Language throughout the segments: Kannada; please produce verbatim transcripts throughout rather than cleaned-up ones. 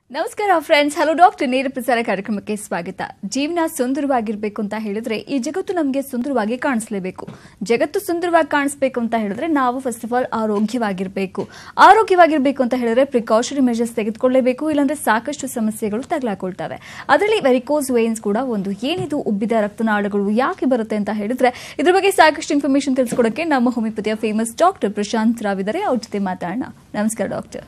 ನಮಸ್ಕಾರ ಫ್ರೆಂಡ್ಸ್. ಹಲೋ ಡಾಕ್ಟರ್ ನೇರ ಪ್ರಸಾರ ಕಾರ್ಯಕ್ರಮಕ್ಕೆ ಸ್ವಾಗತ. ಜೀವನ ಸುಂದರವಾಗಿರಬೇಕು ಅಂತ ಹೇಳಿದ್ರೆ ಈ ಜಗತ್ತು ನಮಗೆ ಸುಂದರವಾಗಿ ಕಾಣಿಸಲೇಬೇಕು. ಜಗತ್ತು ಸುಂದರವಾಗಿ ಕಾಣಿಸಬೇಕು ಅಂತ ಹೇಳಿದ್ರೆ ನಾವು ಫಸ್ಟ್ ಆಫ್ ಆಲ್ ಆರೋಗ್ಯವಾಗಿರಬೇಕು. ಆರೋಗ್ಯವಾಗಿರಬೇಕು ಅಂತ ಹೇಳಿದ್ರೆ ಪ್ರಿಕಾಷನರಿ ಮೆಜರ್ಸ್ ತೆಗೆದುಕೊಳ್ಳಲೇಬೇಕು, ಇಲ್ಲಾಂದ್ರೆ ಸಾಕಷ್ಟು ಸಮಸ್ಯೆಗಳು ತಗಲಾಕೊಳ್ತವೆ. ಅದರಲ್ಲಿ ವೆರಿಕೋಸ್ ವೇನ್ಸ್ ಕೂಡ ಒಂದು. ಏನಿದು ಉಬ್ಬಿದ ರಕ್ತನಾಳಗಳು, ಯಾಕೆ ಬರುತ್ತೆ ಅಂತ ಹೇಳಿದ್ರೆ ಇದ್ರ ಬಗ್ಗೆ ಸಾಕಷ್ಟು ಇನ್ಫಾರ್ಮೇಶನ್ ತಿಳಿಸ್ಕೊಡಕ್ಕೆ ನಮ್ಮ ಹೋಮಿಯೋಪತಿಯ ಫೇಮಸ್ ಡಾಕ್ಟರ್ ಪ್ರಶಾಂತ್ ರಾವ್ ಇದ್ದಾರೆ. ಅವ್ರ ಜೊತೆ ಮಾತಾಡೋಣ. ನಮಸ್ಕಾರ ಡಾಕ್ಟರ್.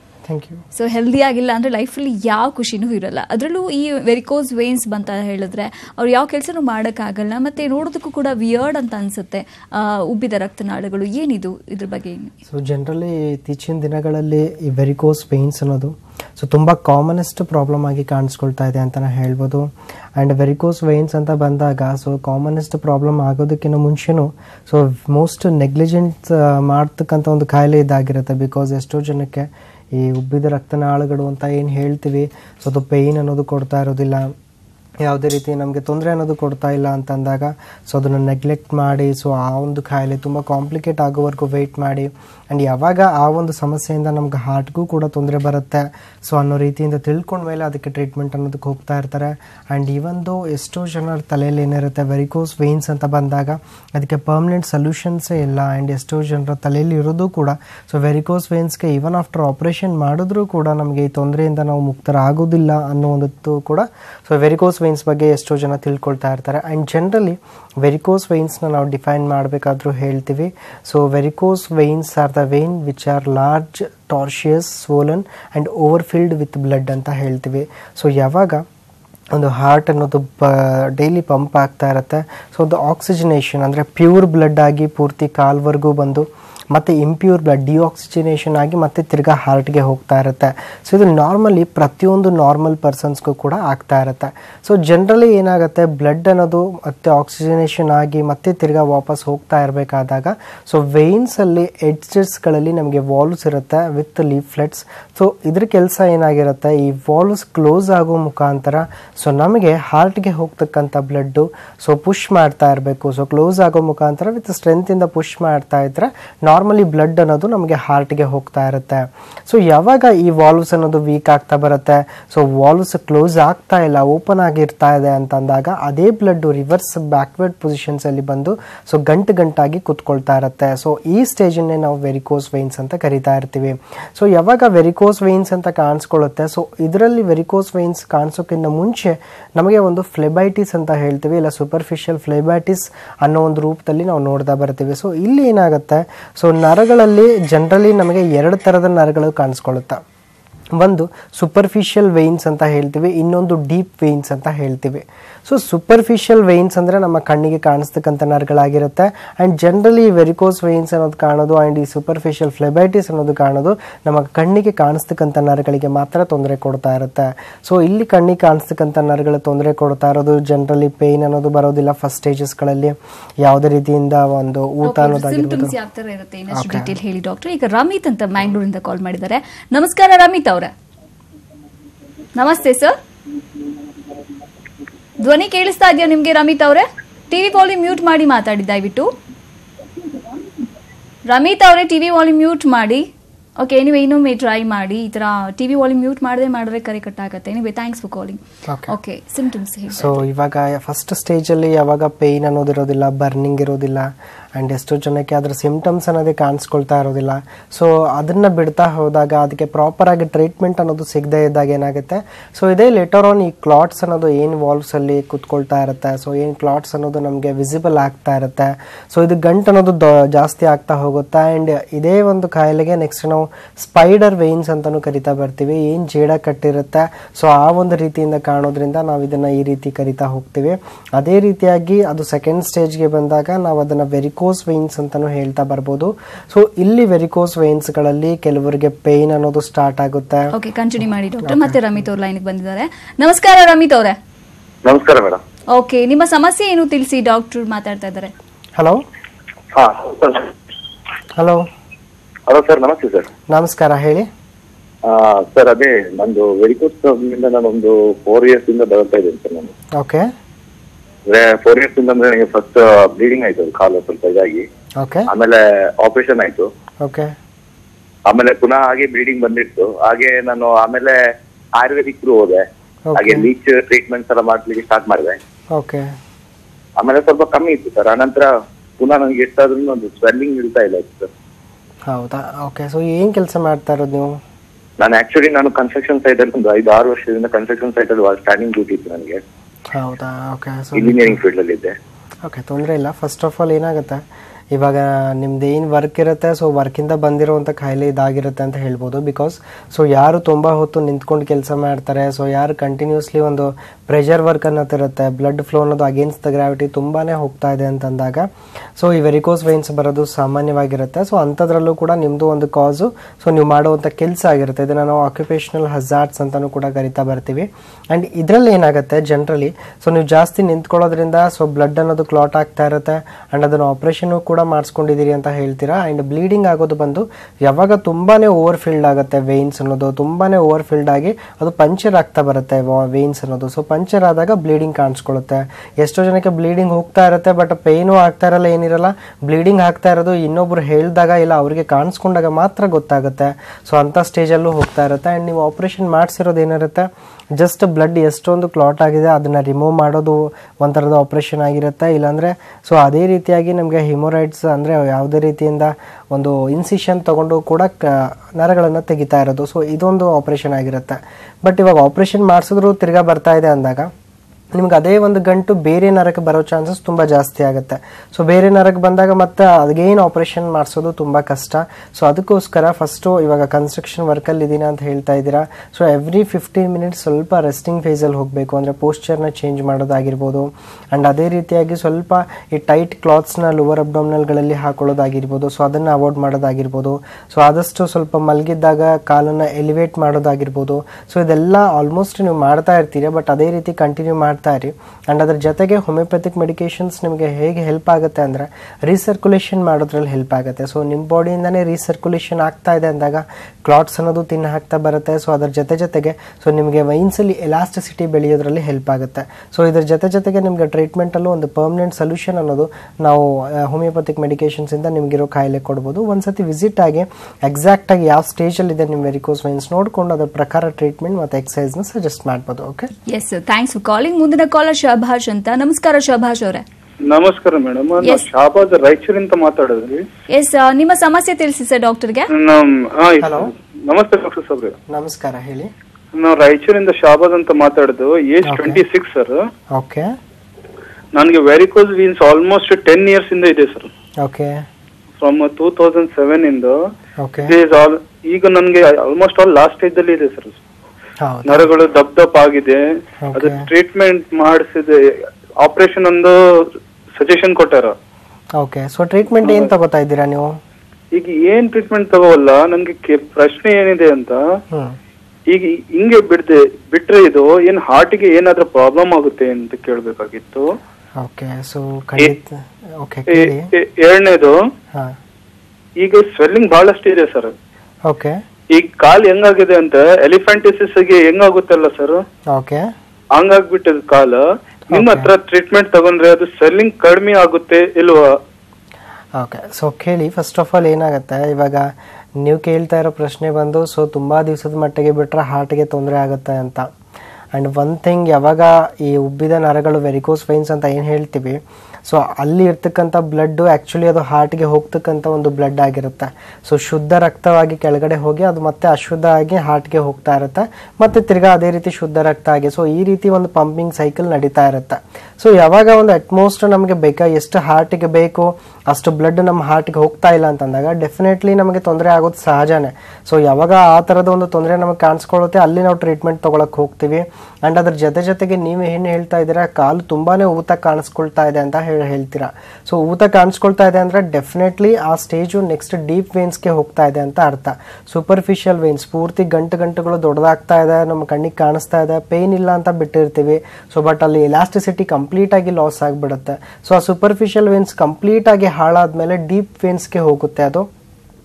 ಸೊ ಹೆಲ್ದಿ ಆಗಿಲ್ಲ ಅಂದ್ರೆ ಲೈಫಲ್ಲಿ ಯಾವ ಖುಷಿನೂ ಇರಲ್ಲ. ಅದರಲ್ಲೂ ಈ ವೆರಿಕೋಸ್ ವೇನ್ಸ್ ಬಂತ ಹೇಳಿದ್ರೆ ಅವ್ರು ಯಾವ ಕೆಲಸನೂ ಮಾಡೋಕ್ಕಾಗಲ್ಲ, ಮತ್ತೆ ನೋಡೋದಕ್ಕೂ ಕೂಡ ವಿಯರ್ಡ್ ಅಂತ ಅನ್ಸುತ್ತೆ. ಉಬ್ಬಿದ ರಕ್ತನಾಳಗಳು ಏನಿದು, ಇದ್ರ ಬಗ್ಗೆ? ಸೊ ಜನರಲಿ ಇತ್ತೀಚಿನ ದಿನಗಳಲ್ಲಿ ಈ ವೆರಿಕೋಸ್ ವೇನ್ಸ್ ಅನ್ನೋದು ಸೊ ತುಂಬ ಕಾಮನೆಸ್ಟ್ ಪ್ರಾಬ್ಲಮ್ ಆಗಿ ಕಾಣಿಸ್ಕೊಳ್ತಾ ಇದೆ ಅಂತಲೇ ಹೇಳ್ಬೋದು. ಆ್ಯಂಡ್ ವೆರಿಕೋಸ್ ವೇನ್ಸ್ ಅಂತ ಬಂದಾಗ ಸೊ ಕಾಮನೆಸ್ಟ್ ಪ್ರಾಬ್ಲಮ್ ಆಗೋದಕ್ಕಿಂತ ಮುಂಚೆನೂ ಸೊ ಮೋಸ್ಟ್ ನೆಗ್ಲಿಜೆಂಟ್ ಮಾಡ್ತಕ್ಕಂಥ ಒಂದು ಕಾಯಿಲೆ ಇದಾಗಿರುತ್ತೆ. ಬಿಕಾಸ್ ಎಷ್ಟೋ ಜನಕ್ಕೆ ಈ ಉಬ್ಬಿದ ರಕ್ತನಾಳಗಳು ಅಂತ ಏನು ಹೇಳ್ತೀವಿ ಸೊ ಅದು ಪೇಯ್ನ್ ಅನ್ನೋದು ಕೊಡ್ತಾ ಇರೋದಿಲ್ಲ, ಯಾವುದೇ ರೀತಿ ನಮಗೆ ತೊಂದರೆ ಅನ್ನೋದು ಕೊಡ್ತಾ ಇಲ್ಲ ಅಂತಂದಾಗ ಸೊ ಅದನ್ನು ನೆಗ್ಲೆಕ್ಟ್ ಮಾಡಿ ಸೊ ಆ ಒಂದು ಕಾಯಿಲೆ ತುಂಬ ಕಾಂಪ್ಲಿಕೇಟ್ ಆಗೋವರೆಗೂ ವೆಯ್ಟ್ ಮಾಡಿ ಆ್ಯಂಡ್ ಯಾವಾಗ ಆ ಒಂದು ಸಮಸ್ಯೆಯಿಂದ ನಮ್ಗೆ ಹಾರ್ಟ್ಗೂ ಕೂಡ ತೊಂದರೆ ಬರುತ್ತೆ ಸೊ ಅನ್ನೋ ರೀತಿಯಿಂದ ತಿಳ್ಕೊಂಡ್ಮೇಲೆ ಅದಕ್ಕೆ ಟ್ರೀಟ್ಮೆಂಟ್ ಅನ್ನೋದಕ್ಕೆ ಹೋಗ್ತಾ ಇರ್ತಾರೆ. ಆ್ಯಂಡ್ ಈವೊಂದು ಎಷ್ಟೋ ಜನರ ತಲೆಯಲ್ಲಿ ಏನಿರುತ್ತೆ ವೆರಿಕೋಸ್ ವೇನ್ಸ್ ಅಂತ ಬಂದಾಗ ಅದಕ್ಕೆ ಪರ್ಮನೆಂಟ್ ಸೊಲ್ಯೂಷನ್ಸೇ ಇಲ್ಲ. ಆ್ಯಂಡ್ ಎಷ್ಟೋ ಜನರ ತಲೆಯಲ್ಲಿ ಇರೋದು ಕೂಡ ಸೊ ವೆರಿಕೋಸ್ ವೇನ್ಸ್ಗೆ ಈವನ್ ಆಫ್ಟರ್ ಆಪ್ರೇಷನ್ ಮಾಡಿದ್ರೂ ಕೂಡ ನಮಗೆ ಈ ತೊಂದರೆಯಿಂದ ನಾವು ಮುಕ್ತರಾಗೋದಿಲ್ಲ ಅನ್ನೋ ಒಂದು ಕೂಡ ಸೊ ವೆರಿಕೋಸ್ ವೇನ್ಸ್ ಬಗ್ಗೆ ಎಷ್ಟೋ ಜನ ತಿಳ್ಕೊಳ್ತಾ ಇರ್ತಾರೆ. ಆ್ಯಂಡ್ ಜನರಲಿ ವೆರಿಕೋಸ್ ವೇನ್ಸ್ನ ನಾವು ಡಿಫೈನ್ ಮಾಡಬೇಕಾದ್ರೂ ಹೇಳ್ತೀವಿ. So varicose veins are the vein which are large, tortuous, swollen and overfilled with blood ಅಂತ ಹೇಳ್ತೀವಿ. ಸೊ ಯಾವಾಗ ಒಂದು ಹಾರ್ಟ್ ಅನ್ನೋದು ಬ ಡೈಲಿ ಪಂಪ್ ಆಗ್ತಾ ಇರುತ್ತೆ ಸೊ ಅದು ಆಕ್ಸಿಜನೇಷನ್ ಅಂದರೆ ಪ್ಯೂರ್ ಬ್ಲಡ್ ಆಗಿ ಪೂರ್ತಿ ಕಾಲ್ವರೆಗೂ ಬಂದು ಮತ್ತು ಇಂಪ್ಯೂರ್ ಬ್ಲಡ್ ಡಿಆಕ್ಸಿಜನೇಷನ್ ಆಗಿ ಮತ್ತೆ ತಿರ್ಗಾ ಹಾರ್ಟ್ಗೆ ಹೋಗ್ತಾ ಇರುತ್ತೆ. ಸೊ ಇದು ನಾರ್ಮಲಿ ಪ್ರತಿಯೊಂದು ನಾರ್ಮಲ್ ಪರ್ಸನ್ಸ್ಗೂ ಕೂಡ ಆಗ್ತಾ ಇರುತ್ತೆ. ಸೊ ಜನರಲಿ ಏನಾಗುತ್ತೆ, ಬ್ಲಡ್ ಅನ್ನೋದು ಮತ್ತೆ ಆಕ್ಸಿಜನೇಷನ್ ಆಗಿ ಮತ್ತೆ ತಿರ್ಗಾ ವಾಪಸ್ ಹೋಗ್ತಾ ಇರಬೇಕಾದಾಗ ಸೊ ವೇನ್ಸಲ್ಲಿ ಎಡ್ಜಸ್ಗಳಲ್ಲಿ ನಮಗೆ ವಾಲ್ವ್ಸ್ ಇರುತ್ತೆ ವಿತ್ ಲೀಫ್ಲೆಟ್ಸ್. ಸೊ ಇದ್ರ ಕೆಲಸ ಏನಾಗಿರುತ್ತೆ, ಈ ವಾಲ್ವ್ಸ್ ಕ್ಲೋಸ್ ಆಗೋ ಮುಖಾಂತರ ಸೊ ನಮಗೆ ಹಾರ್ಟ್ಗೆ ಹೋಗ್ತಕ್ಕಂಥ ಬ್ಲಡ್ಡು ಸೊ ಪುಷ್ ಮಾಡ್ತಾ ಇರಬೇಕು. ಸೊ ಕ್ಲೋಸ್ ಆಗೋ ಮುಖಾಂತರ ವಿತ್ ಸ್ಟ್ರೆಂತಿಂದ ಪುಷ್ ಮಾಡ್ತಾ ಇದ್ರೆ ನಾರ್ಮಲಿ ಬ್ಲಡ್ ಅನ್ನೋದು ನಮಗೆ ಹಾರ್ಟ್ಗೆ ಹೋಗ್ತಾ ಇರುತ್ತೆ. ಸೊ ಯಾವಾಗ ಈ ವಾಲ್ವ್ಸ್ ಅನ್ನೋದು ವೀಕ್ ಆಗ್ತಾ ಬರುತ್ತೆ, ಸೊ ವಾಲ್ವ್ಸ್ ಕ್ಲೋಸ್ ಆಗ್ತಾ ಇಲ್ಲ, ಓಪನ್ ಆಗಿರ್ತಾ ಇದೆ ಅಂತಂದಾಗ ಅದೇ ಬ್ಲಡ್ ರಿವರ್ಸ್ ಬ್ಯಾಕ್ವರ್ಡ್ ಪೊಸಿಷನ್ಸ್ ಅಲ್ಲಿ ಬಂದು ಸೊ ಗಂಟು ಗಂಟಾಗಿ ಕುತ್ಕೊಳ್ತಾ ಇರುತ್ತೆ. ಸೊ ಈ ಸ್ಟೇಜನ್ನೇ ನಾವು ವೆರಿಕೋಸ್ ವೇನ್ಸ್ ಅಂತ ಕರಿತಾ ಇರ್ತೀವಿ. ಸೊ ಯಾವಾಗ ವೆರಿಕೋಸ್ ವೇನ್ಸ್ ಅಂತ ಕಾಣಿಸ್ಕೊಳ್ಳುತ್ತೆ, ಸೊ ಇದರಲ್ಲಿ ವೆರಿಕೋಸ್ ವೇನ್ಸ್ ಕಾಣಿಸೋಕ್ಕಿಂತ ಮುಂಚೆ ನಮಗೆ ಒಂದು ಫ್ಲೆಬೈಟಿಸ್ ಅಂತ ಹೇಳ್ತೀವಿ, ಇಲ್ಲ ಸೂಪರ್ಫಿಷಿಯಲ್ ಫ್ಲೆಬೈಟಿಸ್ ಅನ್ನೋ ಒಂದು ರೂಪದಲ್ಲಿ ನಾವು ನೋಡ್ತಾ ಬರ್ತೀವಿ. ಸೊ ಇಲ್ಲಿ ಏನಾಗುತ್ತೆ, ಸೊ ನರಗಳಲ್ಲಿ ಜನರಲಿ ನಮಗೆ ಎರಡು ಥರದ ನರಗಳು ಕಾಣಿಸ್ಕೊಳ್ಳುತ್ತೆ. ಒಂದು ಸೂಪರ್ಫಿಷಿಯಲ್ ವೇನ್ಸ್ ಅಂತ ಹೇಳ್ತೀವಿ, ಇನ್ನೊಂದು ಡೀಪ್ ವೇನ್ಸ್ ಅಂತ ಹೇಳ್ತೀವಿ. ಸೊ ಸೂಪರ್ಫಿಷಿಯಲ್ ವೇನ್ಸ್ ಅಂದರೆ ನಮ್ಮ ಕಣ್ಣಿಗೆ ಕಾಣಿಸ್ತಕ್ಕಂಥ ನರಗಳಾಗಿರುತ್ತೆ. ಆ್ಯಂಡ್ ಜನರಲಿ ವೆರಿಕೋಸ್ ವೇನ್ಸ್ ಅನ್ನೋದು ಕಾಣೋದು ಆ್ಯಂಡ್ ಈ ಸೂಪರ್ಫಿಷಿಯಲ್ ಫ್ಲೆಬೈಟಿಸ್ ಅನ್ನೋದು ಕಾಣೋದು ನಮ್ಮ ಕಣ್ಣಿಗೆ ಕಾಣಿಸ್ತಕ್ಕಂಥ ನರಗಳಿಗೆ ಮಾತ್ರ ತೊಂದರೆ ಕೊಡ್ತಾ ಇರುತ್ತೆ. ಸೊ ಇಲ್ಲಿ ಕಣ್ಣಿಗೆ ಕಾಣಿಸ್ತಕ್ಕಂಥ ನರಗಳು ತೊಂದರೆ ಕೊಡ್ತಾ ಇರೋದು ಜನರಲಿ ಪೇಯ್ನ್ ಅನ್ನೋದು ಬರೋದಿಲ್ಲ ಫಸ್ಟ್ ಸ್ಟೇಜಸ್ಗಳಲ್ಲಿ, ಯಾವುದೇ ರೀತಿಯಿಂದ ಒಂದು ಊತ ಅನ್ನೋದಾಗಿರ್ಬೋದು. ಹೇಳಿ ಡಾಕ್ಟರ್. ಈಗ ರಮಿತ್ ಅಂತ ಮ್ಯಾಂಗ್ಳೂರಿಂದ ಕಾಲ್ ಮಾಡಿದ್ದಾರೆ. ನಮಸ್ಕಾರ ರಮಿತ್ ಅವರೇ. ನಮಸ್ತೆ ಸರ್. ಧ್ವನಿ ಕೇಳಿಸ್ತಾ ಇದೆಯಾ ನಿಮ್ಗೆ ರಮಿತ್ ಅವರೇ? ಟಿವಿ ವಾಲ್ಯೂಮ್ ಮ್ಯೂಟ್ ಮಾಡಿ ಮಾತಾಡಿ ದಯವಿಟ್ಟು. ರಮಿತ್ ಅವರೇ ಟಿವಿ ವಾಲ್ಯೂಮ್ ಮ್ಯೂಟ್ ಮಾಡಿ. ಓಕೆ, ನೀವು ಇನ್ನೊಮ್ಮೆ ಟ್ರೈ ಮಾಡಿ. ಈ ತರ ಟಿವಿ ವಾಲ್ಯೂಮ್ ಮ್ಯೂಟ್ ಮಾಡದೆ ಮಾಡಿದ್ರೆ ಕರೆ ಕಟ್ ಆಗುತ್ತೆ. Anyway thanks for calling. Okay, symptoms ಹೇಳಿ. ಸೊ ಇವಾಗ ಫಸ್ಟ್ ಸ್ಟೇಜಲ್ಲಿ ಯಾವಾಗ ಪೇಯ್ನ್ ಅನ್ನೋದಿರೋದಿಲ್ಲ, ಬರ್ನಿಂಗ್ ಇರೋದಿಲ್ಲ ಆ್ಯಂಡ್ ಎಷ್ಟೋ ಜನಕ್ಕೆ ಅದರ ಸಿಂಪ್ಟಮ್ಸ್ ಅನ್ನೋದೇ ಕಾಣಿಸ್ಕೊಳ್ತಾ ಇರೋದಿಲ್ಲ. ಸೊ ಅದನ್ನು ಬಿಡ್ತಾ ಹೋದಾಗ ಅದಕ್ಕೆ ಪ್ರಾಪರಾಗಿ ಟ್ರೀಟ್ಮೆಂಟ್ ಅನ್ನೋದು ಸಿಗದೇ ಇದ್ದಾಗ ಏನಾಗುತ್ತೆ, ಸೊ ಇದೇ ಲೆಟರ್ ಆನ್ ಈ ಕ್ಲಾಟ್ಸ್ ಅನ್ನೋದು ಏನು ವಾಲ್ವ್ಸಲ್ಲಿ ಕುತ್ಕೊಳ್ತಾ ಇರುತ್ತೆ, ಸೊ ಏನು ಕ್ಲಾಟ್ಸ್ ಅನ್ನೋದು ನಮಗೆ ವಿಸಿಬಲ್ ಆಗ್ತಾ ಇರುತ್ತೆ. ಸೊ ಇದು ಗಂಟು ಅನ್ನೋದು ಜಾಸ್ತಿ ಆಗ್ತಾ ಹೋಗುತ್ತೆ. ಆ್ಯಂಡ್ ಇದೇ ಒಂದು ಕಾಯಿಲೆಗೆ ನೆಕ್ಸ್ಟ್ ನಾವು ಸ್ಪೈಡರ್ ವೇನ್ಸ್ ಅಂತಲೂ ಕರಿತಾ ಬರ್ತೀವಿ. ಏನು ಜೇಡ ಕಟ್ಟಿರುತ್ತೆ ಸೊ ಆ ಒಂದು ರೀತಿಯಿಂದ ಕಾಣೋದ್ರಿಂದ ನಾವು ಇದನ್ನು ಈ ರೀತಿ ಕರಿತಾ ಹೋಗ್ತೀವಿ. ಅದೇ ರೀತಿಯಾಗಿ ಅದು ಸೆಕೆಂಡ್ ಸ್ಟೇಜ್ಗೆ ಬಂದಾಗ ನಾವು ಅದನ್ನು ವೆರಿಕೋಸ್ ವೇನ್ಸ್ ಅಂತಾನು ಹೇಳ್ತಾ ಬರ್ಬೋದು. ಸೊ ಇಲ್ಲಿ ವೆರಿಕೋಸ್ ವೇನ್ಸ್ ಗಳಲ್ಲಿ ಕೆಲವರಿಗೆ ಪೇಯ್ನ್ ಅನ್ನೋದು ಸ್ಟಾರ್ಟ್ ಆಗುತ್ತೆ. ಓಕೆ, ಕಂಟಿನ್ಯೂ ಮಾಡಿ ಡಾಕ್ಟರ್. ಮತ್ತೆ ರಮಿತ್ ಅವ್ರ ಲೈನ್ ಬಂದಿದ್ದಾರೆ. ನಮಸ್ಕಾರ ರಮಿತ್ ಅವರೇ. ನಮಸ್ಕಾರ ಮೇಡಮ್. ಓಕೆ, ನಿಮ್ಮ ಸಮಸ್ಯೆ ಏನು ತಿಳಿಸಿ, ಡಾಕ್ಟರ್ ಮಾತಾಡ್ತಾ ಇದ್ದಾರೆ. ಹಲೋ ಹಲೋ ಹಲೋ ಸರ್, ನಮಸ್ತೆ ಸರ್. ನಮಸ್ಕಾರ, ಹೇಳಿ ಸರ್. ಅದೇ ನಂದು ವೆರಿಕೋಸ್ ಇಂದ ನಾನೊಂದು ಫೋರ್ ಇಯರ್ಸ್ ಇಂದ ಬರ್ತಾ ಇದ್ದೇನೆ ಸರ್ ನಾನು. ಓಕೆ, ಅಂದ್ರೆ ಫೋರ್ ಇಯರ್ಸ್ ಇಂದ ನನಗೆ ಫಸ್ಟ್ ಬ್ಲೀಡಿಂಗ್ ಆಯ್ತು ಕಾಲು ಸ್ವಲ್ಪ ಇದಾಗಿ. ಓಕೆ, ಆಮೇಲೆ ಆಪರೇಷನ್ ಆಯ್ತು. ಓಕೆ, ಆಮೇಲೆ ಪುನಃ ಹಾಗೆ ಬ್ಲೀಡಿಂಗ್ ಬಂದಿತ್ತು. ಹಾಗೆ ನಾನು ಆಮೇಲೆ ಆಯುರ್ವೇದಿಕ್ ಹೋದೆ, ಹಾಗೆ ಲೀಚ್ ಟ್ರೀಟ್ಮೆಂಟ್ಸ್ ಎಲ್ಲ ಮಾಡ್ಲಿಕ್ಕೆ ಸ್ಟಾರ್ಟ್ ಮಾಡಿದೆ. ಓಕೆ. ಆಮೇಲೆ ಸ್ವಲ್ಪ ಕಮ್ಮಿ ಇತ್ತು ಸರ್. ಆನಂತರ ಪುನಃ ನನಗೆ ಎಷ್ಟಾದ್ರೂ ಒಂದು ಸ್ವೆಲ್ಲಿಂಗ್ ಇಳ್ತಾ ಇಲ್ಲ ಸರ್. ಹೌದಾ? ಓಕೆ. ಸೊ ಏನ್ ಕೆಲಸ ಮಾಡ್ತಾ ಇರೋದು ನೀವು? ನಾನು ಆಕ್ಚುಲಿ ನಾನು ಕನ್ಸ್ಟ್ರಕ್ಷನ್ ಸೈಟ್ ಅಲ್ಲಿ ಒಂದು ಐದು ಆರು ವರ್ಷದಿಂದ ಕನ್ಸ್ಟ್ರಕ್ಷನ್ ಸೈಟ್ ಅಲ್ಲಿ ಸ್ಟಾರ್ಟಿಂಗ್ ಡ್ಯೂಟಿ ಇತ್ತು ನನಗೆ. ಹೌದಾ? ಓಕೆ. ಸೊ ಇಂಜಿನಿಯರಿಂಗ್ ಫೀಲ್ಡ್ ಅಲ್ಲಿ ಇದ್ದೆ. ಓಕೆ, ತೊಂದರೆ ಇಲ್ಲ. ಫಸ್ಟ್ ಆಫ್ ಆಲ್ ಏನಾಗುತ್ತೆ, ಇವಾಗ ನಿಮ್ದು ಏನು ವರ್ಕ್ ಇರುತ್ತೆ, ಸೊ ವರ್ಕಿಂದ ಬಂದಿರುವಂಥ ಕಾಯಿಲೆ ಇದಾಗಿರುತ್ತೆ ಅಂತ ಹೇಳ್ಬೋದು. ಬಿಕಾಸ್ ಸೊ ಯಾರು ತುಂಬ ಹೊತ್ತು ನಿಂತ್ಕೊಂಡು ಕೆಲಸ ಮಾಡ್ತಾರೆ, ಸೊ ಯಾರು ಕಂಟಿನ್ಯೂಸ್ಲಿ ಒಂದು ಪ್ರೆಷರ್ ವರ್ಕ್ ಅನ್ನೋದಿರುತ್ತೆ, ಬ್ಲಡ್ ಫ್ಲೋ ಅನ್ನೋದು ಅಗೇನ್ಸ್ಟ್ ದ ಗ್ರಾವಿಟಿ ತುಂಬಾ ಹೋಗ್ತಾ ಇದೆ ಅಂತಂದಾಗ ಸೊ ಈ ವೆರಿಕೋಸ್ ವೈನ್ಸ್ ಬರೋದು ಸಾಮಾನ್ಯವಾಗಿರುತ್ತೆ. ಸೊ ಅಂಥದ್ರಲ್ಲೂ ಕೂಡ ನಿಮ್ಮದು ಒಂದು ಕಾಸು ಸೊ ನೀವು ಮಾಡುವಂಥ ಕೆಲಸ ಆಗಿರುತ್ತೆ. ಇದನ್ನು ನಾವು ಆಕ್ಯುಪೇಷನಲ್ ಹಜಾರ್ಡ್ಸ್ ಅಂತಲೂ ಕೂಡ ಕರಿತಾ ಬರ್ತೀವಿ. ಆ್ಯಂಡ್ ಇದರಲ್ಲಿ ಏನಾಗುತ್ತೆ ಜನರಲಿ, ಸೊ ನೀವು ಜಾಸ್ತಿ ನಿಂತ್ಕೊಳ್ಳೋದ್ರಿಂದ ಸೊ ಬ್ಲಡ್ ಅನ್ನೋದು ಕ್ಲಾಟ್ ಆಗ್ತಾ ಇರುತ್ತೆ. ಆ್ಯಂಡ್ ಅದನ್ನು ಆಪ್ರೇಷನ್ನು ಕೂಡ ಮಾಡಿಸ್ಕೊಂಡಿದ್ದೀರಿ ಅಂತ ಹೇಳ್ತೀರಾ. ಆ್ಯಂಡ್ ಬ್ಲೀಡಿಂಗ್ ಆಗೋದು ಬಂದು ಯಾವಾಗ ತುಂಬಾ ಓವರ್ ಫಿಲ್ಡ್ ಆಗುತ್ತೆ, ವೇನ್ಸ್ ಅನ್ನೋದು ತುಂಬಾ ಓವರ್ ಫಿಲ್ಡ್ ಆಗಿ ಅದು ಪಂಚರ್ ಆಗ್ತಾ ಬರುತ್ತೆ ವೇನ್ಸ್ ಅನ್ನೋದು. ಸೊ ಪಂಚರ್ ಆದಾಗ ಬ್ಲೀಡಿಂಗ್ ಕಾಣಿಸ್ಕೊಳ್ಳುತ್ತೆ. ಎಷ್ಟೋ ಜನಕ್ಕೆ ಬ್ಲೀಡಿಂಗ್ ಹೋಗ್ತಾ ಇರುತ್ತೆ, ಬಟ್ ಪೇನು ಆಗ್ತಾ ಇರಲ್ಲ, ಏನಿರಲ್ಲ. ಬ್ಲೀಡಿಂಗ್ ಆಗ್ತಾ ಇರೋದು ಇನ್ನೊಬ್ರು ಹೇಳಿದಾಗ ಇಲ್ಲ ಅವರಿಗೆ ಕಾಣಿಸ್ಕೊಂಡಾಗ ಮಾತ್ರ ಗೊತ್ತಾಗುತ್ತೆ. ಸೊ ಅಂಥ ಸ್ಟೇಜಲ್ಲೂ ಹೋಗ್ತಾ ಇರುತ್ತೆ. ಆ್ಯಂಡ್ ನೀವು ಆಪ್ರೇಷನ್ ಮಾಡಿಸಿರೋದು ಏನಿರುತ್ತೆ, ಜಸ್ಟ್ ಬ್ಲಡ್ ಎಷ್ಟೊಂದು ಕ್ಲಾಟ್ ಆಗಿದೆ ಅದನ್ನು ರಿಮೂವ್ ಮಾಡೋದು ಒಂಥರದ ಆಪ್ರೇಷನ್ ಆಗಿರುತ್ತೆ. ಇಲ್ಲಾಂದರೆ ಸೊ ಅದೇ ರೀತಿಯಾಗಿ ನಮಗೆ ಹಿಮೋರೈಡ್ಸ್ ಅಂದರೆ ಯಾವುದೇ ರೀತಿಯಿಂದ ಒಂದು ಇನ್ಸಿಷನ್ ತೊಗೊಂಡು ಕೂಡ ಕ ನರಗಳನ್ನು ತೆಗಿತಾ ಇರೋದು. ಸೊ ಇದೊಂದು ಆಪ್ರೇಷನ್ ಆಗಿರುತ್ತೆ. ಬಟ್ ಇವಾಗ ಆಪ್ರೇಷನ್ ಮಾಡಿಸಿದ್ರು ತಿರ್ಗಾ ಬರ್ತಾ ಇದೆ ಅಂದಾಗ ನಿಮ್ಗೆ ಅದೇ ಒಂದು ಗಂಟು ಬೇರೆ ನರಕ್ಕೆ ಬರೋ ಚಾನ್ಸಸ್ ತುಂಬ ಜಾಸ್ತಿ ಆಗುತ್ತೆ. ಸೊ ಬೇರೆ ನರಕ್ಕೆ ಬಂದಾಗ ಮತ್ತೆ ಅದಕ್ಕೇನು ಆಪ್ರೇಷನ್ ಮಾಡಿಸೋದು ತುಂಬ ಕಷ್ಟ. ಸೊ ಅದಕ್ಕೋಸ್ಕರ ಫಸ್ಟು ಇವಾಗ ಕನ್ಸ್ಟ್ರಕ್ಷನ್ ವರ್ಕಲ್ಲಿ ಇದ್ದೀನಿ ಅಂತ ಹೇಳ್ತಾ ಇದ್ದೀರಾ. ಸೊ ಎವ್ರಿ ಫಿಫ್ಟೀನ್ ಮಿನಿಟ್ಸ್ ಸ್ವಲ್ಪ ರೆಸ್ಟಿಂಗ್ ಫೇಸಲ್ಲಿ ಹೋಗಬೇಕು. ಅಂದರೆ ಪೋಸ್ಚರ್ನ ಚೇಂಜ್ ಮಾಡೋದಾಗಿರ್ಬೋದು. ಆ್ಯಂಡ್ ಅದೇ ರೀತಿಯಾಗಿ ಸ್ವಲ್ಪ ಈ ಟೈಟ್ ಕ್ಲಾತ್ಸ್ನ ಲೋವರ್ ಅಬ್ಡಾಮಿನಲ್ಗಳಲ್ಲಿ ಹಾಕೊಳ್ಳೋದಾಗಿರ್ಬೋದು. ಸೊ ಅದನ್ನು ಅವಾಯ್ಡ್ ಮಾಡೋದಾಗಿರ್ಬೋದು. ಸೊ ಆದಷ್ಟು ಸ್ವಲ್ಪ ಮಲಗಿದ್ದಾಗ ಕಾಲನ್ನು ಎಲಿವೇಟ್ ಮಾಡೋದಾಗಿರ್ಬೋದು. ಸೊ ಇದೆಲ್ಲ ಆಲ್ಮೋಸ್ಟ್ ನೀವು ಮಾಡ್ತಾ ಇರ್ತೀರಿ, ಬಟ್ ಅದೇ ರೀತಿ ಕಂಟಿನ್ಯೂ ಮಾಡಿ ಇರಿ. ಅಂಡ್ ಅದ್ರ ಜೊತೆಗೆ ಹೋಮಿಯೋಪತಿಕ್ ಮೆಡಿಕೇಶನ್ಸ್ ನಿಮಗೆ ಹೇಗೆ ಹೆಲ್ಪ್ ಆಗುತ್ತೆ ಅಂದರೆ ರೀಸರ್ಕ್ಯುಲೇಷನ್ ಮಾಡೋದ್ರಲ್ಲಿ ಹೆಲ್ಪ್ ಆಗುತ್ತೆ. ಸೊ ನಿಮ್ಮ ಬಾಡಿಯಿಂದನೇ ರೀಸರ್ಕ್ಯುಲೇಷನ್ ಆಗ್ತಾ ಇದೆ ಅಂದಾಗ ಕ್ಲಾಟ್ಸ್ ಅನ್ನೋದು ತಿನ್ನ ಹಾಕ್ತಾ ಬರುತ್ತೆ. ಸೊ ಅದ್ರ ಜೊತೆ ಜೊತೆಗೆ ಸೊ ನಿಮಗೆ ವೈನ್ಸಲ್ಲಿ ಎಲಾಸ್ಟಿಸಿಟಿ ಬೆಳೆಯೋದ್ರಲ್ಲಿ ಹೆಲ್ಪ್ ಆಗುತ್ತೆ. ಸೊ ಇದ್ರ ಜೊತೆ ಜೊತೆಗೆ ನಿಮಗೆ ಟ್ರೀಟ್ಮೆಂಟಲ್ಲೂ ಒಂದು ಪರ್ಮನೆಂಟ್ ಸೊಲ್ಯೂಷನ್ ಅನ್ನೋದು ನಾವು ಹೋಮಿಯೋಪತಿಕ್ ಮೆಡಿಕೇಶನ್ಸಿಂದ ನಿಮಗಿರೋ ಕಾಯಿಲೆ ಕೊಡ್ಬೋದು. ಒಂದ್ಸತಿ ವಿಸಿಟ್ ಆಗಿ ಎಕ್ಸಾಕ್ಟಾಗಿ ಯಾವ ಸ್ಟೇಜಲ್ಲಿದೆ ನಿಮ್ಮ ವೆರಿಕೋಸ್ ವೈನ್ಸ್ ನೋಡಿಕೊಂಡು ಅದರ ಪ್ರಕಾರ ಟ್ರೀಟ್ಮೆಂಟ್ ಮತ್ತು ಎಕ್ಸಸೈಸ್ನ ಸಜೆಸ್ಟ್ ಮಾಡ್ಬೋದು. Okay, yes, thanks for calling. ಮುಂದಿನ ಕಾಲರ್ ಶಹಬಾಜ್ ಅಂತ. ನಮಸ್ಕಾರ ಶಹಬಾಜ್ ಅವರೇ. ನಮಸ್ಕಾರ ಮೇಡಮ್, ಶಹಬಾಜ್ ರಾಯಚೂರಿಂದ ಮಾತಾಡೋದ್ರಿ. ಎಸ್, ನಿಮ್ಮ ಸಮಸ್ಯೆ ತಿಳಿಸಿ ಸರ್ ಡಾಕ್ಟರ್ಗೆ. ಹಲೋ, ನಮಸ್ತೆ ಡಾಕ್ಟರ್ ಸಾಬ್ರೆ. ನಮಸ್ಕಾರ, ಹೇಳಿ. ನಾವು ರಾಯಚೂರಿಂದ ಶಹಬಾಜ್ ಅಂತ ಮಾತಾಡೋದು. Age twenty six sir. Okay. ನನಗೆ varicose veins almost ten years ಇಂದ ಇದೆ sir. Okay. From two thousand seven ಇಂದ ಓಕೆ. ಈಗ ನನಗೆ ಆಲ್ಮೋಸ್ಟ್ ಆಲ್ ಲಾಸ್ಟ್ ಸ್ಟೇಜ್ ಅಲ್ಲಿ ಇದೆ ಸರ್. ನರಗಳು ದಪ್ ದಪ್ ಆಗಿದೆ. ಅದು ಟ್ರೀಟ್ಮೆಂಟ್ ಮಾಡಿಸಿದೆ, ಆಪರೇಷನ್ ಒಂದು ಸಜೆಷನ್ ಕೊಟ್ಟಾರ. ಓಕೆ. ಸೊ ಟ್ರೀಟ್ಮೆಂಟ್ ಏನ್ ತಗೋತಾ ಇದ್ದೀರಾ ನೀವು? ಈಗ ಏನ್ ಟ್ರೀಟ್ಮೆಂಟ್ ತಗೋವಲ್ಲ. ನನ್ಗೆ ಪ್ರಶ್ನೆ ಏನಿದೆ ಅಂತ, ಈಗ ಹಿಂಗೆ ಬಿಡದೆ ಬಿಟ್ರೆ ಇದು ಏನ್ ಹಾರ್ಟಿಗೆ ಏನಾದ್ರೂ ಪ್ರಾಬ್ಲಮ್ ಆಗುತ್ತೆ ಅಂತ ಕೇಳ್ಬೇಕಾಗಿತ್ತು. ಓಕೆ. ಸೊ ಖಂಡಿತ. ಓಕೆ. ಎರಡನೇದು, ಈಗ ಸ್ವೆಲ್ಲಿಂಗ್ ಬಹಳಷ್ಟು ಇದೆ ಸರ್. ಓಕೆ. ಈಗ ಕಾಲ್ ಹೆಂಗಾಗಿದೆ ಅಂತ ಎಲಿಫೆಂಟಿಸಿಸ್ ಗೆ ಹೆಂಗಾಗುತ್ತಲ್ಲ ಸರ್, ಓಕೆ, ಹಂಗಾಗ್ಬಿಟ್ಟದ ಕಾಲ. ನಿಮ್ಮ ಹತ್ರ ಟ್ರೀಟ್ಮೆಂಟ್ ತಗೊಂಡ್ರೆ ಅದು ಸ್ವೆಲ್ಲಿಂಗ್ ಕಡಿಮೆ ಆಗುತ್ತೆ ಇಲ್ವಾ? ಓಕೆ. ಸೊ ಕೇಳಿ, ಫಸ್ಟ್ ಆಫ್ ಆಲ್ ಏನಾಗುತ್ತೆ, ಇವಾಗ ನೀವು ಕೇಳ್ತಾ ಇರೋ ಪ್ರಶ್ನೆ ಬಂದು ಸೊ ತುಂಬ ದಿವಸದ ಮಟ್ಟಿಗೆ ಬಿಟ್ಟರೆ ಹಾರ್ಟ್ಗೆ ತೊಂದರೆ ಆಗುತ್ತೆ ಅಂತ. ಆ್ಯಂಡ್ ಒನ್ ಥಿಂಗ್, ಯಾವಾಗ ಈ ಉಬ್ಬಿದ ನರಗಳು ವೆರಿಕೋಸ್ ವೈನ್ಸ್ ಅಂತ ಏನು ಹೇಳ್ತೀವಿ, ಸೊ ಅಲ್ಲಿ ಇರ್ತಕ್ಕಂಥ ಬ್ಲಡ್ಡು ಆ್ಯಕ್ಚುಲಿ ಅದು ಹಾರ್ಟ್ಗೆ ಹೋಗ್ತಕ್ಕಂಥ ಒಂದು ಬ್ಲಡ್ ಆಗಿರುತ್ತೆ. ಸೊ ಶುದ್ಧ ರಕ್ತವಾಗಿ ಕೆಳಗಡೆ ಹೋಗಿ ಅದು ಮತ್ತೆ ಅಶುದ್ಧ ಆಗಿ ಹಾರ್ಟ್ಗೆ ಹೋಗ್ತಾ ಇರುತ್ತೆ, ಮತ್ತು ತಿರ್ಗಾ ಅದೇ ರೀತಿ ಶುದ್ಧ ರಕ್ತ ಆಗಿ ಸೊ ಈ ರೀತಿ ಒಂದು ಪಂಪಿಂಗ್ ಸೈಕಲ್ ನಡೀತಾ ಇರುತ್ತೆ. ಸೊ ಯಾವಾಗ ಒಂದು ಅಟ್ಮೋಸ್ಟ್ ನಮಗೆ ಬೇಕಾ ಎಷ್ಟು ಹಾರ್ಟಿಗೆ ಬೇಕು ಅಷ್ಟು ಬ್ಲಡ್ ನಮ್ಮ ಹಾರ್ಟ್ಗೆ ಹೋಗ್ತಾ ಇಲ್ಲ ಅಂತಂದಾಗ ಡೆಫಿನೆಟ್ಲಿ ನಮಗೆ ತೊಂದರೆ ಆಗೋದು ಸಹಜನೇ. ಸೊ ಯಾವಾಗ ಆ ಥರದ ಒಂದು ತೊಂದರೆ ನಮಗೆ ಕಾಣಿಸ್ಕೊಳ್ಳುತ್ತೆ ಅಲ್ಲಿ ನಾವು ಟ್ರೀಟ್ಮೆಂಟ್ ತೊಗೊಳಕ್ಕೆ ಹೋಗ್ತೀವಿ. ಆ್ಯಂಡ್ ಅದ್ರ ಜೊತೆ ಜೊತೆಗೆ ನೀವು ಏನು ಹೇಳ್ತಾ ಇದ್ದೀರಾ, ಕಾಲು ತುಂಬಾ ಊತ ಕಾಣಿಸ್ಕೊಳ್ತಾ ಇದೆ ಅಂತ ಹೇಳಿ ಹೇಳ್ತೀರಾ. ಸೊ ಊತ ಕಾಣಿಸ್ಕೊಳ್ತಾ ಇದೆ ಅಂದರೆ ಡೆಫಿನೆಟ್ಲಿ ಆ ಸ್ಟೇಜು ನೆಕ್ಸ್ಟ್ ಡೀಪ್ ವೇನ್ಸ್ಗೆ ಹೋಗ್ತಾ ಇದೆ ಅಂತ ಅರ್ಥ. ಸೂಪರ್ಫಿಷಿಯಲ್ ವೇನ್ಸ್ ಪೂರ್ತಿ ಗಂಟು ಗಂಟುಗಳು ದೊಡ್ಡದಾಗ್ತಾ ಇದೆ, ನಮ್ಮ ಕಣ್ಣಿಗೆ ಕಾಣಿಸ್ತಾ ಇದೆ, ಪೇನ್ ಇಲ್ಲ ಅಂತ ಬಿಟ್ಟಿರ್ತೀವಿ. ಸೊ ಬಟ್ ಅಲ್ಲಿ ಎಲಾಸ್ಟಿಸಿಟಿ ಕಂಪ್ಲೀಟಾಗಿ ಲಾಸ್ ಆಗಿಬಿಡುತ್ತೆ. ಸೊ ಆ ಸೂಪರ್ಫಿಷಿಯಲ್ ವೇನ್ಸ್ ಕಂಪ್ಲೀಟಾಗಿ ಹಾಳಾದ್ಮೇಲೆ ಡೀಪ್ ವೇನ್ಸ್ಗೆ ಹೋಗುತ್ತೆ ಅದು.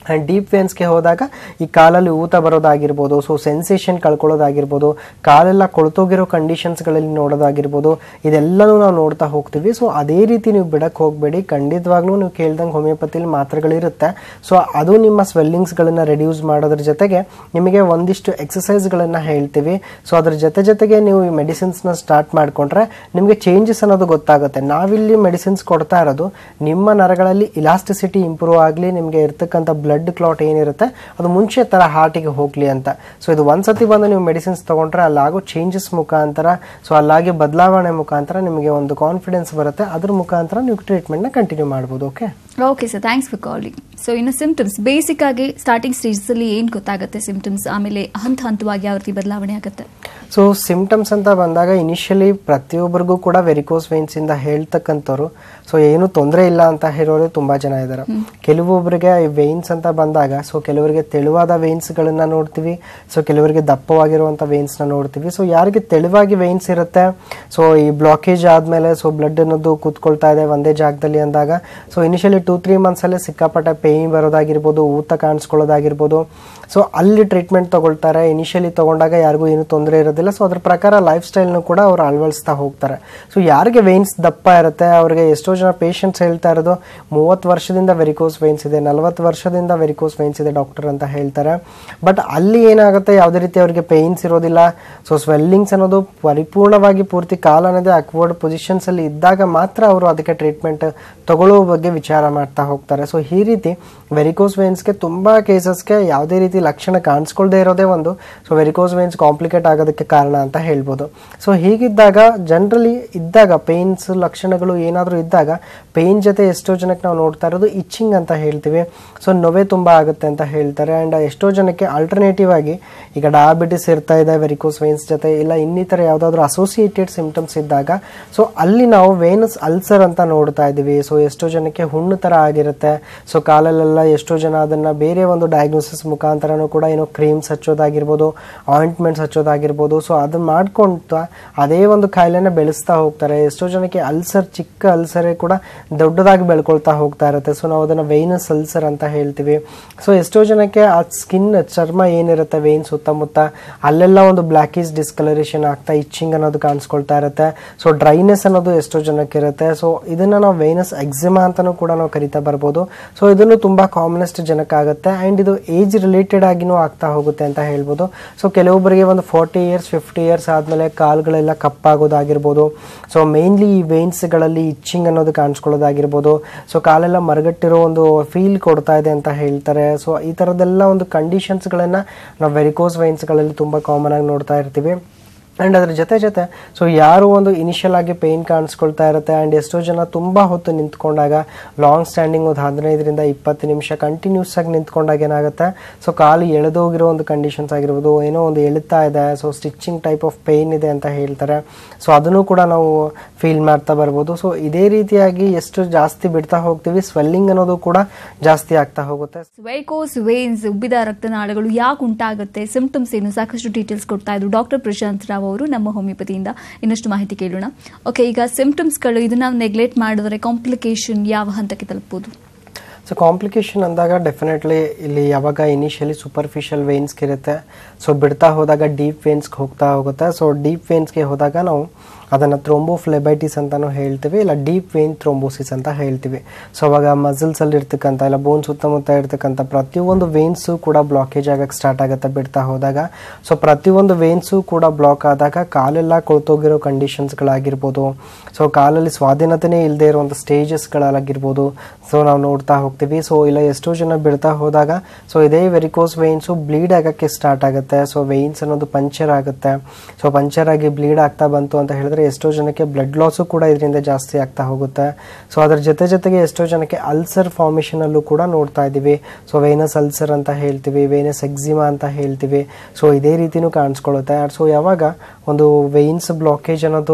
ಆ್ಯಂಡ್ ಡೀಪ್ ವೇನ್ಸ್ಗೆ ಹೋದಾಗ ಈ ಕಾಲಲ್ಲಿ ಊತ ಬರೋದಾಗಿರ್ಬೋದು, ಸೊ ಸೆನ್ಸೇಷನ್ ಕಳ್ಕೊಳ್ಳೋದಾಗಿರ್ಬೋದು, ಕಾಲೆಲ್ಲ ಕೊಳ್ತೋಗಿರೋ ಕಂಡೀಷನ್ಸ್ಗಳಲ್ಲಿ ನೋಡೋದಾಗಿರ್ಬೋದು, ಇದೆಲ್ಲನೂ ನಾವು ನೋಡ್ತಾ ಹೋಗ್ತೀವಿ. ಸೊ ಅದೇ ರೀತಿ ನೀವು ಬಿಡಕ್ಕೆ ಹೋಗಬೇಡಿ. ಖಂಡಿತವಾಗ್ಲೂ ನೀವು ಕೇಳ್ದಂಗೆ ಹೋಮಿಯೋಪತಿಲಿ ಮಾತ್ರೆಗಳಿರುತ್ತೆ. ಸೊ ಅದು ನಿಮ್ಮ ಸ್ವೆಲ್ಲಿಂಗ್ಸ್ಗಳನ್ನು ರೆಡ್ಯೂಸ್ ಮಾಡೋದ್ರ ಜೊತೆಗೆ ನಿಮಗೆ ಒಂದಿಷ್ಟು ಎಕ್ಸಸೈಸ್ಗಳನ್ನು ಹೇಳ್ತೀವಿ. ಸೊ ಅದ್ರ ಜೊತೆ ಜೊತೆಗೆ ನೀವು ಈ ಮೆಡಿಸಿನ್ಸ್ನ ಸ್ಟಾರ್ಟ್ ಮಾಡಿಕೊಂಡ್ರೆ ನಿಮಗೆ ಚೇಂಜಸ್ ಅನ್ನೋದು ಗೊತ್ತಾಗುತ್ತೆ. ನಾವಿಲ್ಲಿ ಮೆಡಿಸಿನ್ಸ್ ಕೊಡ್ತಾ ಇರೋದು ನಿಮ್ಮ ನರಗಳಲ್ಲಿ ಇಲಾಸ್ಟಿಸಿಟಿ ಇಂಪ್ರೂವ್ ಆಗಲಿ, ನಿಮಗೆ ಇರ್ತಕ್ಕಂಥ ಬ್ಲಡ್ ಕ್ಲಾಟ್ ಏನಿರುತ್ತೆ ಅದು ಮುಂಚೆ ತರ ಹಾರ್ಟಿಗೆ ಹೋಗ್ಲಿ ಅಂತ. ಸೊ ಇದು ಒಂದ್ಸತಿ ಬಂದು ನೀವು ಮೆಡಿಸಿನ್ಸ್ ತಗೊಂಡ್ರೆ ಅಲ್ಲಾಗೋ ಚೇಂಜಸ್ ಮುಖಾಂತರ, ಸೊ ಅಲ್ಲಾಗಿ ಬದಲಾವಣೆ ಮುಖಾಂತರ ನಿಮಗೆ ಒಂದು ಕಾನ್ಫಿಡೆನ್ಸ್ ಬರುತ್ತೆ. ಅದ್ರ ಮುಖಾಂತರ ನೀವು ಟ್ರೀಟ್ಮೆಂಟ್ ನ ಕಂಟಿನ್ಯೂ ಮಾಡಬಹುದು. Okay okay sir, thanks for calling. So ಇನ್ನು ಸಿಂಪ್ಟಮ್ಸ್ ಬೇಸಿಕ್ ಆಗಿ ಸ್ಟಾರ್ಟಿಂಗ್ ಸ್ಟೇಜಸ್ ಅಲ್ಲಿ ಏನ್ ಗೊತ್ತಾಗುತ್ತೆ ಸಿಂಪ್ಟಮ್ಸ್, ಆಮೇಲೆ ಹಂತ ಹಂತವಾಗಿ ಯಾವ ರೀತಿ ಬದಲಾವಣೆ ಆಗುತ್ತೆ? ಸೊ ಸಿಂಪ್ಟಮ್ಸ್ ಅಂತ ಬಂದಾಗ ಇನಿಷಿಯಲಿ ಪ್ರತಿಯೊಬ್ಬರಿಗೂ ಕೂಡ ವೆರಿಕೋಸ್ ವೇನ್ಸ್ ಇಂದ ಹೇಳ್ತಕ್ಕಂಥವ್ರು ಸೊ ಏನು ತೊಂದರೆ ಇಲ್ಲ ಅಂತ ಹೇಳೋರು ತುಂಬಾ ಜನ ಇದ್ದಾರೆ. ಕೆಲವೊಬ್ಬರಿಗೆ ಈ ವೇನ್ಸ್ ಅಂತ ಬಂದಾಗ ಸೊ ಕೆಲವರಿಗೆ ತೆಳುವಾದ ವೇನ್ಸ್ ಗಳನ್ನ ನೋಡ್ತೀವಿ, ಸೊ ಕೆಲವರಿಗೆ ದಪ್ಪವಾಗಿರುವಂತ ವೇನ್ಸ್ ನ ನೋಡ್ತೀವಿ. ಸೊ ಯಾರಿಗೆ ತೆಳುವಾಗಿ ವೇನ್ಸ್ ಇರುತ್ತೆ, ಸೊ ಈ ಬ್ಲಾಕೇಜ್ ಆದ್ಮೇಲೆ ಸೊ ಬ್ಲಡ್ ಅನ್ನೋದು ಕೂತ್ಕೊಳ್ತಾ ಇದೆ ಒಂದೇ ಜಾಗದಲ್ಲಿ ಅಂದಾಗ so initially two three months ಅಲ್ಲೇ ಸಿಕ್ಕಾಪಟ್ಟೆ ಪೇಯ್ನ್ ಬರೋದಾಗಿರ್ಬೋದು, ಊತ ಕಾಣಿಸ್ಕೊಳ್ಳೋದಾಗಿರ್ಬೋದು. ಸೊ ಅಲ್ಲಿ ಟ್ರೀಟ್ಮೆಂಟ್ ತಗೊಳ್ತಾರೆ. ಇನಿಷಿಯಲಿ ತಗೊಂಡಾಗ ಯಾರಿಗೂ ಏನು ತೊಂದರೆ ಇರೋದಿಲ್ಲ. ಸೊ ಅದ್ರ ಪ್ರಕಾರ ಲೈಫ್ ಸ್ಟೈಲ್ನು ಕೂಡ ಅವ್ರು ಅಳವಡಿಸ್ತಾ ಹೋಗ್ತಾರೆ. ಸೊ ಯಾರಿಗೆ ವೇನ್ಸ್ ದಪ್ಪ ಇರುತ್ತೆ ಅವ್ರಿಗೆ ಎಷ್ಟೋ ಜನ ಪೇಷಂಟ್ಸ್ ಹೇಳ್ತಾ ಇರೋದು ಮೂವತ್ತು ವರ್ಷದಿಂದ ವೆರಿಕೋಸ್ ವೇನ್ಸ್ ಇದೆ, ನಲ್ವತ್ತು ವರ್ಷದಿಂದ ವೆರಿಕೋಸ್ ವೇನ್ಸ್ ಇದೆ ಡಾಕ್ಟರ್ ಅಂತ ಹೇಳ್ತಾರೆ. ಬಟ್ ಅಲ್ಲಿ ಏನಾಗುತ್ತೆ, ಯಾವುದೇ ರೀತಿ ಅವರಿಗೆ ಪೇಯ್ನ್ಸ್ ಇರೋದಿಲ್ಲ. ಸೊ ಸ್ವೆಲ್ಲಿಂಗ್ಸ್ ಅನ್ನೋದು ಪರಿಪೂರ್ಣವಾಗಿ ಪೂರ್ತಿ ಕಾಲ್ ಅನ್ನೋದೇ ಅಕ್ವರ್ಡ್ ಪೊಸಿಷನ್ಸ್ ಅಲ್ಲಿ ಇದ್ದಾಗ ಮಾತ್ರ ಅವರು ಅದಕ್ಕೆ ಟ್ರೀಟ್ಮೆಂಟ್ ತಗೊಳ್ಳೋ ಬಗ್ಗೆ ವಿಚಾರ ಮಾಡ್ತಾ ಹೋಗ್ತಾರೆ. ಸೊ ಈ ರೀತಿ ವೆರಿಕೋಸ್ ವೇನ್ಸ್ಗೆ ತುಂಬಾ ಕೇಸಸ್ಗೆ ಯಾವುದೇ ರೀತಿ ಲಕ್ಷಣ ಕಾಣಿಸ್ಕೊಳ್ದೇ ಇರೋದೇ ಒಂದು ಸೊ ವೆರಿಕೋಸ್ ವೇನ್ಸ್ ಕಾಂಪ್ಲಿಕೇಟ್ ಆಗೋದಕ್ಕೆ ಕಾರಣ ಅಂತ ಹೇಳ್ಬೋದು. ಸೊ ಹೀಗಿದ್ದಾಗ ಜನರಲಿ ಇದ್ದಾಗ ಪೇನ್ಸ್ ಲಕ್ಷಣಗಳು ಏನಾದರೂ ಇದ್ದಾಗ ಪೇನ್ ಜೊತೆ ಎಷ್ಟೋ ಜನಕ್ಕೆ ನಾವು ನೋಡ್ತಾ ಇರೋದು ಇಚ್ಚಿಂಗ್ ಅಂತ ಹೇಳ್ತೀವಿ. ಸೊ ನೋವೇ ತುಂಬಾ ಆಗುತ್ತೆ ಅಂತ ಹೇಳ್ತಾರೆ. ಅಂಡ್ ಎಷ್ಟೋ ಜನಕ್ಕೆ ಆಲ್ಟರ್ನೇಟಿವ್ ಆಗಿ ಈಗ ಡಯಾಬಿಟಿಸ್ ಇರ್ತಾ ಇದೆ ವೆರಿಕೋಸ್ ವೇನ್ಸ್ ಜೊತೆ, ಇಲ್ಲ ಇನ್ನಿತರ ಯಾವುದಾದ್ರೂ ಅಸೋಸಿಯೇಟೆಡ್ ಸಿಂಪ್ಟಮ್ಸ್ ಇದ್ದಾಗ ಸೊ ಅಲ್ಲಿ ನಾವು ವೇನಸ್ ಅಲ್ಸರ್ ಅಂತ ನೋಡ್ತಾ ಇದೀವಿ. ಸೊ ಎಷ್ಟೋ ಜನಕ್ಕೆ ಹುಣ್ಣು ತರ ಆಗಿರುತ್ತೆ. ಸೊ ಕಾಲಲ್ಲೆಲ್ಲ ಎಷ್ಟೋ ಜನ ಅದನ್ನ ಬೇರೆ ಒಂದು ಡಯಾಗ್ನೋಸಿಸ್ ಮುಖಾಂತರನೂ ಕೂಡ ಏನೋ ಕ್ರೀಮ್ಸ್ ಹಚ್ಚೋದಾಗಿರ್ಬೋದು, ಆಯಿಂಟ್ಮೆಂಟ್ಸ್ ಹಚ್ಚೋದಾಗಿರ್ಬೋದು. ಸೊ ಅದನ್ನ ಮಾಡ್ಕೊಂತ ಅದೇ ಒಂದು ಕಾಯಿಲೆನ ಬೆಳೆಸ್ತಾ ಹೋಗ್ತಾರೆ. ಎಷ್ಟೋ ಜನಕ್ಕೆ ಅಲ್ಸರ್, ಚಿಕ್ಕ ಅಲ್ಸರೇ ಕೂಡ ದೊಡ್ಡದಾಗಿ ಬೆಳ್ಕೊಳ್ತಾ ಹೋಗ್ತಾ ಇರುತ್ತೆ. ಸೊ ನಾವು ಅದನ್ನ ವೇನಸ್ ಅಲ್ಸರ್ ಅಂತ ಹೇಳ್ತೀವಿ. ಸೊ ಎಷ್ಟೋ ಜನಕ್ಕೆ ಆ ಸ್ಕಿನ್ ಚರ್ಮ ಏನಿರುತ್ತೆ ವೇನ್ ಸುತ್ತಮುತ್ತ ಅಲ್ಲೆಲ್ಲ ಒಂದು ಬ್ಲಾಕೇಜ್ ಡಿಸ್ಕಲರೇಷನ್ ಆಗ್ತಾ ಇಚ್ಚಿಂಗ್ ಅನ್ನೋದು ಕಾಣಿಸ್ಕೊಳ್ತಾ ಇರುತ್ತೆ. ಸೊ ಡ್ರೈನೆಸ್ ಅನ್ನೋದು ಎಷ್ಟೋ ಜನಕ್ಕೆ ಇರುತ್ತೆ. ಸೊ ಇದನ್ನ ನಾವು ವೇನಸ್ ಎಕ್ಸಿಮಾ ಅಂತಾನೂ ಕೂಡ ನಾವು ಕರಿತಾ ಬರ್ಬೋದು. ಸೊ ಇದನ್ನು ತುಂಬಾ ಕಾಮನೆಸ್ಟ್ ಜನಕ್ಕಾಗುತ್ತೆ. ಅಂಡ್ ಇದು ಏಜ್ ರಿಲೇಟೆಡ್ ಆಗಿನೂ ಆಗ್ತಾ ಹೋಗುತ್ತೆ ಅಂತ ಹೇಳ್ಬೋದು. ಸೊ ಕೆಲವೊಬ್ಬರಿಗೆ ಒಂದು ಫಾರ್ಟಿ ಇಯರ್ಸ್ ಫಿಫ್ಟಿ ಇಯರ್ಸ್ ಆದ್ಮೇಲೆ ಕಾಲ್ಗಳೆಲ್ಲ ಕಪ್ಪಾಗೋದಾಗಿರ್ಬೋದು. ಸೊ ಮೇನ್ಲಿ ಈ ವೇನ್ಸ್ ಗಳಲ್ಲಿ ಇಚ್ಚಿಂಗ್ ಅನ್ನೋದು ಕಾಣಿಸ್ಕೊಳ್ಳೋದಾಗಿರ್ಬೋದು. ಸೊ ಕಾಲೆಲ್ಲ ಮರಗಟ್ಟಿರೋ ಒಂದು ಫೀಲ್ ಕೊಡ್ತಾ ಇದೆ ಅಂತ ಹೇಳ್ತಾರೆ. ಸೊ ಈ ತರದೆಲ್ಲ ಒಂದು ಕಂಡೀಷನ್ಸ್ ಗಳನ್ನ ನಾವು ವೆರಿಕೋಸ್ ವೇನ್ಸ್ ಗಳಲ್ಲಿ ತುಂಬಾ ಕಾಮನ್ ಆಗಿ ನೋಡ್ತಾ ಇರ್ತೀವಿ. ಆ್ಯಂಡ್ ಅದ್ರ ಜೊತೆ ಜೊತೆ ಸೊ ಯಾರು ಒಂದು ಇನಿಷಿಯಲ್ ಆಗಿ ಪೇಯ್ನ್ ಕಾಣಿಸ್ಕೊಳ್ತಾ ಇರುತ್ತೆ. ಆ್ಯಂಡ್ ಎಷ್ಟೋ ಜನ ತುಂಬ ಹೊತ್ತು ನಿಂತ್ಕೊಂಡಾಗ ಲಾಂಗ್ ಸ್ಟ್ಯಾಂಡಿಂಗ್ ಒಂದು ಹದಿನೈದರಿಂದ ಇಪ್ಪತ್ತು ನಿಮಿಷ ಕಂಟಿನ್ಯೂಸ್ ಆಗಿ ನಿಂತ್ಕೊಂಡಾಗ ಏನಾಗುತ್ತೆ, ಸೊ ಕಾಲು ಎಳೆದೋಗಿರೋ ಒಂದು ಕಂಡೀಷನ್ಸ್ ಆಗಿರ್ಬೋದು, ಏನೋ ಒಂದು ಎಳುತ್ತಾ ಇದೆ, so stitching type of pain ಇದೆ ಅಂತ ಹೇಳ್ತಾರೆ. ಸೊ ಅದನ್ನು ಕೂಡ ನಾವು ಫೀಲ್ ಮಾಡ್ತಾ ಬರ್ಬೋದು. ಸೊ ಇದೇ ರೀತಿಯಾಗಿ ಎಷ್ಟು ಜಾಸ್ತಿ ಬಿಡ್ತಾ ಹೋಗ್ತೀವಿ ಸ್ವೆಲ್ಲಿಂಗ್ ಅನ್ನೋದು ಕೂಡ ಜಾಸ್ತಿ ಆಗ್ತಾ ಹೋಗುತ್ತೆ. ವೆರಿಕೋಸ್ ವೇನ್ಸ್, ಉಬ್ಬಿದ ರಕ್ತನಾಳಗಳು ಯಾಕೆ ಉಂಟಾಗುತ್ತೆ, ಸಿಂಪ್ಟಮ್ಸ್ ಏನು, ಸಾಕಷ್ಟು ಡೀಟೇಲ್ಸ್ ಕೊಡ್ತಾ ಇದ್ರು ಡಾಕ್ಟರ್ ಪ್ರಶಾಂತ್ ರಾವ್ ಅವರು ನಮ್ಮ ಹೋಮಿಯೋಪತಿಯಿಂದ. ಇನ್ನಷ್ಟು ಮಾಹಿತಿ ಕೇಳೋಣ. ಓಕೆ, ಈಗ ಸಿಂಪ್ಟಮ್ಸ್ಗಳು ಇದನ್ನ ನೆಗ್ಲೆಕ್ಟ್ ಮಾಡಿದ್ರೆ ಕಾಂಪ್ಲಿಕೇಶನ್ ಯಾವ ಹಂತಕ್ಕೆ ತಲುಪಬಹುದು? ಸೊ ಕಾಂಪ್ಲಿಕೇಶನ್ ಅಂದಾಗ ಡೆಫಿನೆಟ್ಲಿ ಇಲ್ಲಿ ಯಾವಾಗ ಇನಿಷಿಯಲಿ ಸೂಪರ್ಫಿಷಿಯಲ್ ವೇನ್ಸ್ಗೆ ಇರುತ್ತೆ, ಸೊ ಬಿಡ್ತಾ ಹೋದಾಗ ಡೀಪ್ ವೇನ್ಸ್ಗೆ ಹೋಗ್ತಾ ಹೋಗುತ್ತೆ. ಸೊ ಡೀಪ್ ವೇನ್ಸ್ಗೆ ಹೋದಾಗ ನಾವು ಅದನ್ನು ಥ್ರೋಂಬೋಫ್ಲೆಬೈಟಿಸ್ ಅಂತಾನು ಹೇಳ್ತೀವಿ, ಇಲ್ಲ ಡೀಪ್ ವೇನ್ ಥ್ರೋಂಬೋಸಿಸ್ ಅಂತ ಹೇಳ್ತೀವಿ. ಸೊ ಅವಾಗ ಮಸಲ್ಸಲ್ಲಿ ಇರ್ತಕ್ಕಂಥ ಇಲ್ಲ ಬೋನ್ ಸುತ್ತಮುತ್ತ ಇರ್ತಕ್ಕಂಥ ಪ್ರತಿಯೊಂದು ವೇನ್ಸು ಕೂಡ ಬ್ಲಾಕೇಜ್ ಆಗಕ್ಕೆ ಸ್ಟಾರ್ಟ್ ಆಗುತ್ತೆ ಬಿಡ್ತಾ ಹೋದಾಗ. ಸೊ ಪ್ರತಿಯೊಂದು ವೇನ್ಸು ಕೂಡ ಬ್ಲಾಕ್ ಆದಾಗ ಕಾಲೆಲ್ಲ ಕೊಳ್ತೋಗಿರೋ ಕಂಡೀಷನ್ಸ್ಗಳಾಗಿರ್ಬೋದು, ಸೊ ಕಾಲಲ್ಲಿ ಸ್ವಾಧೀನತೆನೇ ಇಲ್ಲದೆ ಇರುವಂಥ ಸ್ಟೇಜಸ್ಗಳಾಗಿರ್ಬೋದು, ಸೊ ನಾವು ನೋಡ್ತಾ ಹೋಗ್ತೀವಿ. ಸೊ ಇಲ್ಲ ಎಷ್ಟೋ ಜನ ಬಿಡ್ತಾ ಹೋದಾಗ ಸೊ ಇದೇ ವೆರಿಕೋಸ್ ವೇನ್ಸು ಬ್ಲೀಡ್ ಆಗೋಕ್ಕೆ ಸ್ಟಾರ್ಟ್ ಆಗುತ್ತೆ. ಸೊ ವೇನ್ಸ್ ಅನ್ನೋದು ಪಂಚರ್ ಆಗುತ್ತೆ. ಸೊ ಪಂಚರ್ ಆಗಿ ಬ್ಲೀಡ್ ಆಗ್ತಾ ಬಂತು ಅಂತ ಹೇಳಿದ್ರೆ ಎಷ್ಟೋ ಜನಕ್ಕೆ ಬ್ಲಡ್ ಲಾಸು ಕೂಡ ಇದರಿಂದ ಜಾಸ್ತಿ ಆಗ್ತಾ ಹೋಗುತ್ತೆ. ಸೊ ಅದ್ರ ಜೊತೆ ಜೊತೆಗೆ ಎಷ್ಟೋ ಜನಕ್ಕೆ ಅಲ್ಸರ್ ಫಾರ್ಮೇಷನ್ ಅಲ್ಲೂ ಕೂಡ ನೋಡ್ತಾ ಇದೀವಿ. ಸೊ ವೇನಸ್ ಅಲ್ಸರ್ ಅಂತ ಹೇಳ್ತೀವಿ, ವೇನಸ್ ಎಕ್ಸಿಮಾ ಅಂತ ಹೇಳ್ತೀವಿ. ಸೊ ಇದೇ ರೀತಿನೂ ಕಾಣಿಸ್ಕೊಳ್ಳುತ್ತೆ. ಸೊ ಯಾವಾಗ ಒಂದು ವೇನ್ಸ್ ಬ್ಲಾಕೇಜ್ ಅನ್ನೋದು